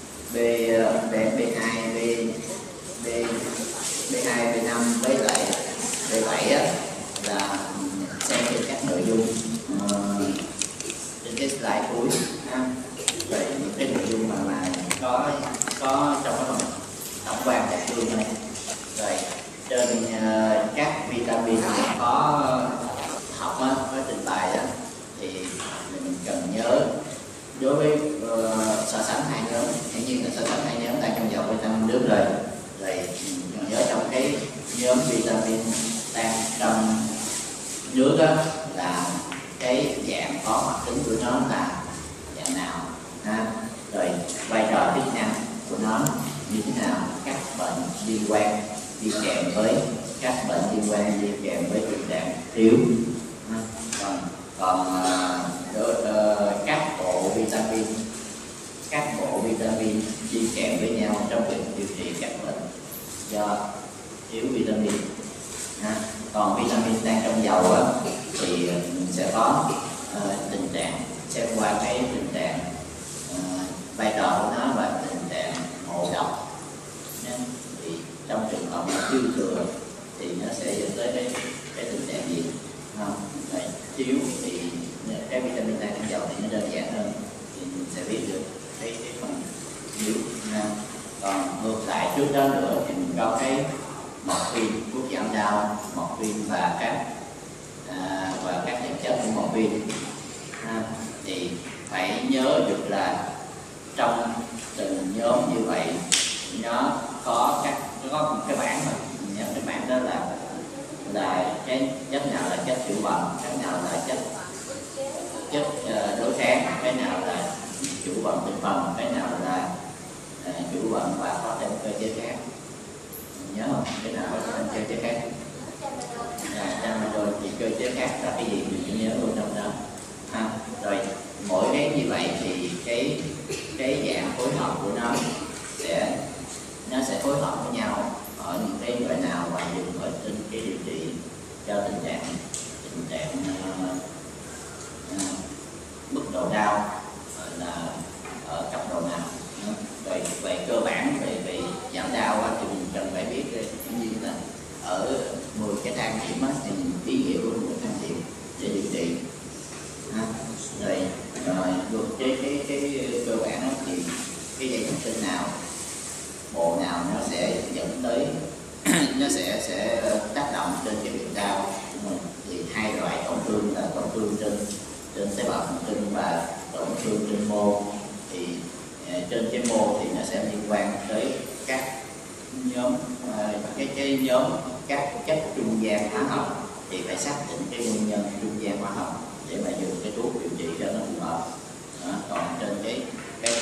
B2, B5 với lại B7 á, là xem trên các nội dung trên cái slide cuối về những cái nội dung mà có trong cái tổng quan đại cương này. Rồi trên các vitamin có học với trình bày đó thì mình cần nhớ đối với so sánh hai nhóm, hiển nhiên là so sánh hai nhóm tan trong dầu vitamin nước rồi mình cần nhớ trong cái nhóm vitamin tan trong nước đó là cái dạng có hoạt tính của nó là dạng nào rồi vai trò chức năng của nó như thế nào, các bệnh liên quan đi kèm với các bệnh liên quan đi kèm với tình trạng thiếu. Còn các bộ vitamin đi kèm với nhau trong việc điều trị các bệnh do thiếu vitamin. Còn vitamin tan trong dầu thì mình sẽ có tình trạng xem qua cái tình trạng vai trò của nó và tình trạng ngộ độc. Thì trong trường hợp mà dư thừa thì nó sẽ dẫn tới cái tình trạng gì? Thiếu thì cái vitamin tan trong dầu thì nó đơn giản hơn, thì mình sẽ biết được cái phần thiếu. Còn ngược lại trước đó nữa thì mình có cái morphine, thuốc giảm đau, morphine và các hoạt chất của morphine. Thì phải nhớ được là trong từng nhóm như vậy nó có một cái bảng, mà cái bảng đó là cái chất nào là chất chữa bệnh, cái nào là chất đối kháng, cái nào là chữa bệnh thực phẩm, cái nào là chữa bệnh và có thêm cơ chế khác. Nhớ không? Cái nào có thêm cơ chế khác? Rồi thì cơ chế khác là cái gì mình phải nhớ luôn trong đó. Rồi mỗi cái như vậy thì cái dạng phối hợp của nó sẽ phối hợp với nhau ở những cái loại nào và dùng ở trên cái điều trị cho tình trạng mức độ đau là ở cấp độ nào. Rồi về cơ bản về giảm đau thì mình cần phải biết như là ở 10 cái thang điểm thì mình ký hiệu của 10 thang điểm để điều trị. Rồi vượt cái cơ bản thì cái dây thần kinh nào, bộ nào nó sẽ dẫn tới nó sẽ tác động trên cái việc đau. Thì hai loại tổn thương là tổn thương trên tế bào thần kinh và tổn thương trên mô. Thì trên cái mô thì nó sẽ liên quan tới các nhóm cái nhóm các chất trung gian hóa học, thì phải xác định cái nguyên nhân trung gian hóa học để mà dùng cái thuốc điều trị cho nó phù hợp. Còn trên cái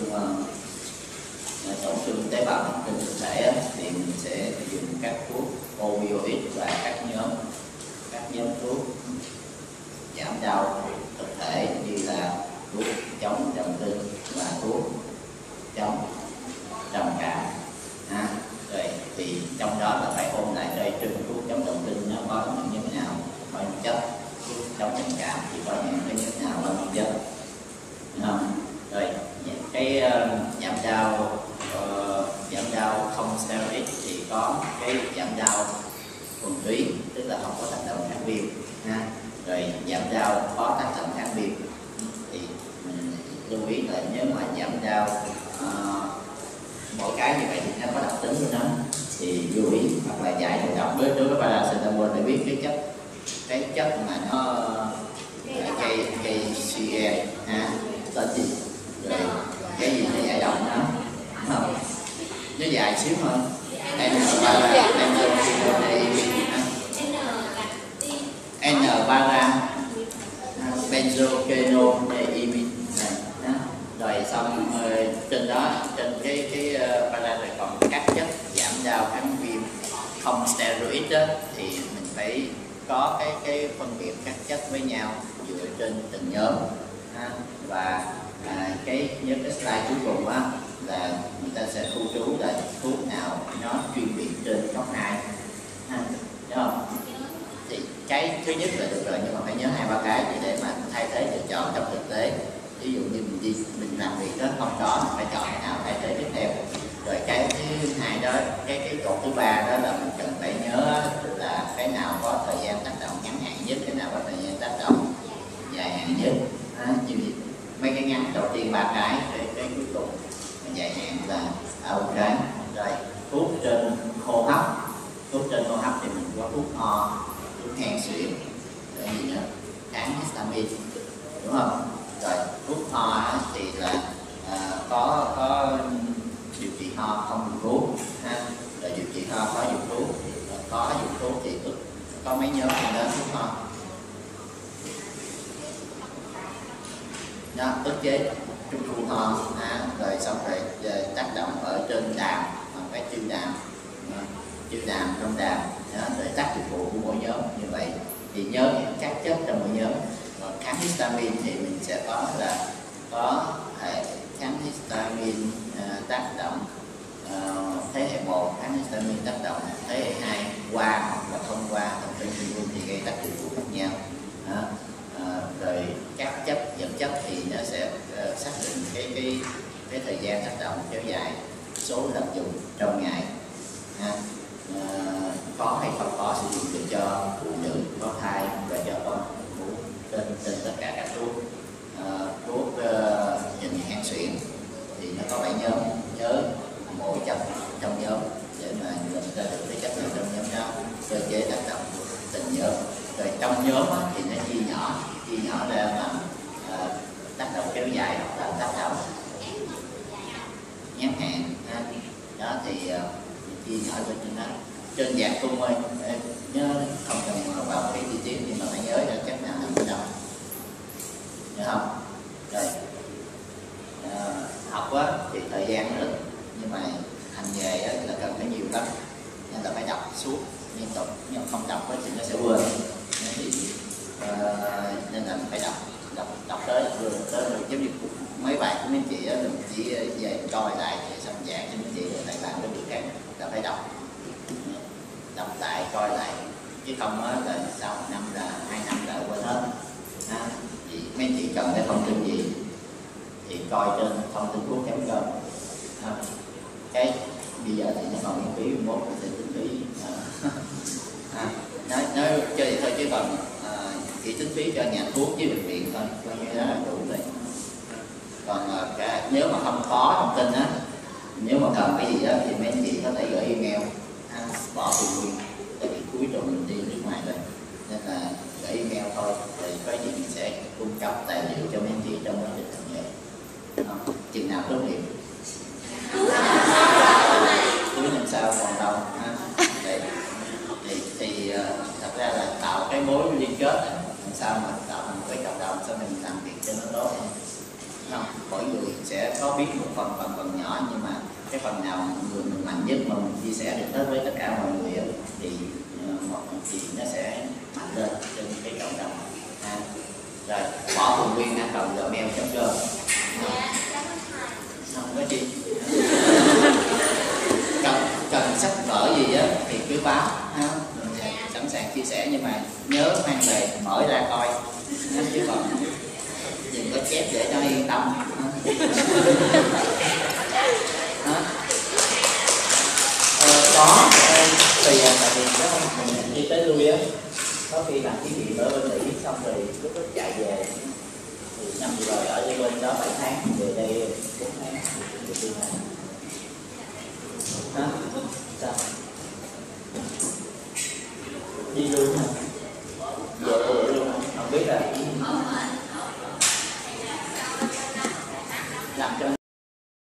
tổn thương tế bào thần kinh thực thể thì mình sẽ dùng các thuốc opioid và các nhóm thuốc giảm đau thực thể như là thuốc chống trầm tinh và thuốc chống trầm cảm. Rồi thì trong đó là phải ôn lại đây, trên thuốc chống trầm tinh nó có những nhóm nào bao nhiêu chất, thuốc chống trầm cảm thì có những cái nhóm nào bao nhiêu chất. Rồi cái giảm đau không steroid thì có có cái giảm đau thuần túy, tức là không có tác động kháng viêm ha. Rồi giảm đau có tác động kháng viêm thì mình lưu ý là nếu mà giảm đau mỗi cái như vậy thì nó có đặc tính của nó thì lưu ý, hoặc là giải độc đối với paracetamol để biết cái chất mà nó KCE ha, tên gì rồi cái gì nó giải độc nó dài xíu hơn N-para benzoquinoneimide này. Rồi xong trên đó, trên cái para rồi còn các chất giảm đau kháng viêm không steroid đó, thì mình phải có cái phân biệt các chất với nhau dựa trên từng nhóm ha. Và cái slide cuối cùng á là người ta sẽ thu chú là thuốc nào nó chuyên biệt trên top 2 ha, đúng không? Thì cái thứ nhất là được rồi, nhưng mà phải nhớ 2-3 cái để mà thay thế lựa chọn trong thực tế. Ví dụ như mình làm việc đó không có, mình phải chọn cái nào thay thế tiếp theo. Rồi cái thứ hai đó, cái cột thứ ba đó là mình cần phải nhớ là cái nào có thời gian tác động ngắn hạn nhất, cái nào có thời gian tác động dài hạn nhất. Như mấy cái ngắn đầu tiên 3 cái cuối cùng dài hạn là ok. Rồi thuốc trên hô hấp, thì mình có thuốc ho, thuốc hen suyễn, rồi gì nữa, kháng histamine, đúng không? Rồi thuốc ho thì là có điều trị ho không dùng thuốc ha. Rồi điều trị ho có dùng thuốc, có dùng thuốc thì có mấy nhóm đó thuốc ho đó, ức chế trung thu ho ha. Rồi xong rồi tác động ở trên đàm bằng cái chư đàm trong đàm đó, rồi tác dụng phụ của mỗi nhóm như vậy thì nhớ các chất trong mỗi nhóm. Còn kháng histamine thì mình sẽ có là có kháng histamine tác động thế hệ 1, kháng histamine tác động thế hệ 2 qua hoặc là không qua thông tin chuyên môn thì gây tác dụng phụ khác nhau. Rồi các chất dẫn chất thì nó sẽ xác định cái thời gian tác động kéo dài, số lần dùng trong ngày ha. Có hay không có sử dụng được cho phụ nữ có thai và cho con bú trên tất cả các thuốc. Thuốc nhìn hen suyễn thì nó có 7 nhóm, nhớ mỗi chất trong nhóm để mà nhận ra được cái chất nào trong nhóm đó, cơ chế tác động của từng nhóm. Rồi trong nhóm thì nó chia nhỏ ra là tác động kéo dài hoặc là tác động ngắn hạn đó thì chia nhỏ lên trên đó. Trên dạng tung ơi, nhớ không cần vào cái chi tiết nhưng mà phải nhớ là chất nào nằm ở đâu, nhớ không? Rồi học thì thời gian nó ít, nhưng mà hành nghề là cần phải nhiều lắm, nên là phải đọc suốt liên tục, nhưng không đọc thì nó sẽ quên. Nên là phải đọc tới được giống như mấy bạn của mấy chị mình chỉ về coi lại xong giảng cho mấy chị rồi lại làm cái việc khác, là phải đọc lại coi lại, chứ không là sau 1 năm là 2 năm là quên hết. Thì mấy chị cần cái thông tin gì thì coi trên thông tin thuốc.com. Cái bây giờ thì nó còn miễn phí, mốt mình sẽ tính phí. Nói chơi thôi chứ còn chỉ tính phí cho nhà thuốc với bệnh viện thôi, coi như đó là đủ rồi. Còn nếu mà không có thông tin nếu mà cần cái gì đó thì mấy anh chị có thể gửi email bỏ phụ huynh, tại vì cuối tuần mình đi nước ngoài rồi nên là gửi email thôi, thì có gì mình sẽ cung cấp tài liệu cho mấy anh chị trong quá trình hành nghề. Chừng nào tốt nghiệp cuối năm sau còn đâu ha. Thì thật ra là tạo cái mối liên kết làm sao mà tạo thành một cái cộng đồng, sao mình làm việc cho nó tốt không? Mỗi người sẽ có biết một phần nhỏ, nhưng mà cái phần nào người mình mạnh nhất mà mình chia sẻ được hết với tất cả mọi người thì nó sẽ mạnh lên trên cái cộng đồng. Rồi bỏ phụ huynh @gmail.com. Không có chi cần sách vở gì thì cứ báo mình sẽ sẵn sàng chia sẻ, nhưng mà nhớ mang về mở ra coi chứ còn đừng có chép để cho yên tâm. Có Tùy tại vì đó mình đi tới lui á, có khi làm thí nghiệm ở bên Mỹ xong rồi lúc đó chạy về thì năm vừa rồi ở bên đó 7 tháng, về đây 4 tháng thì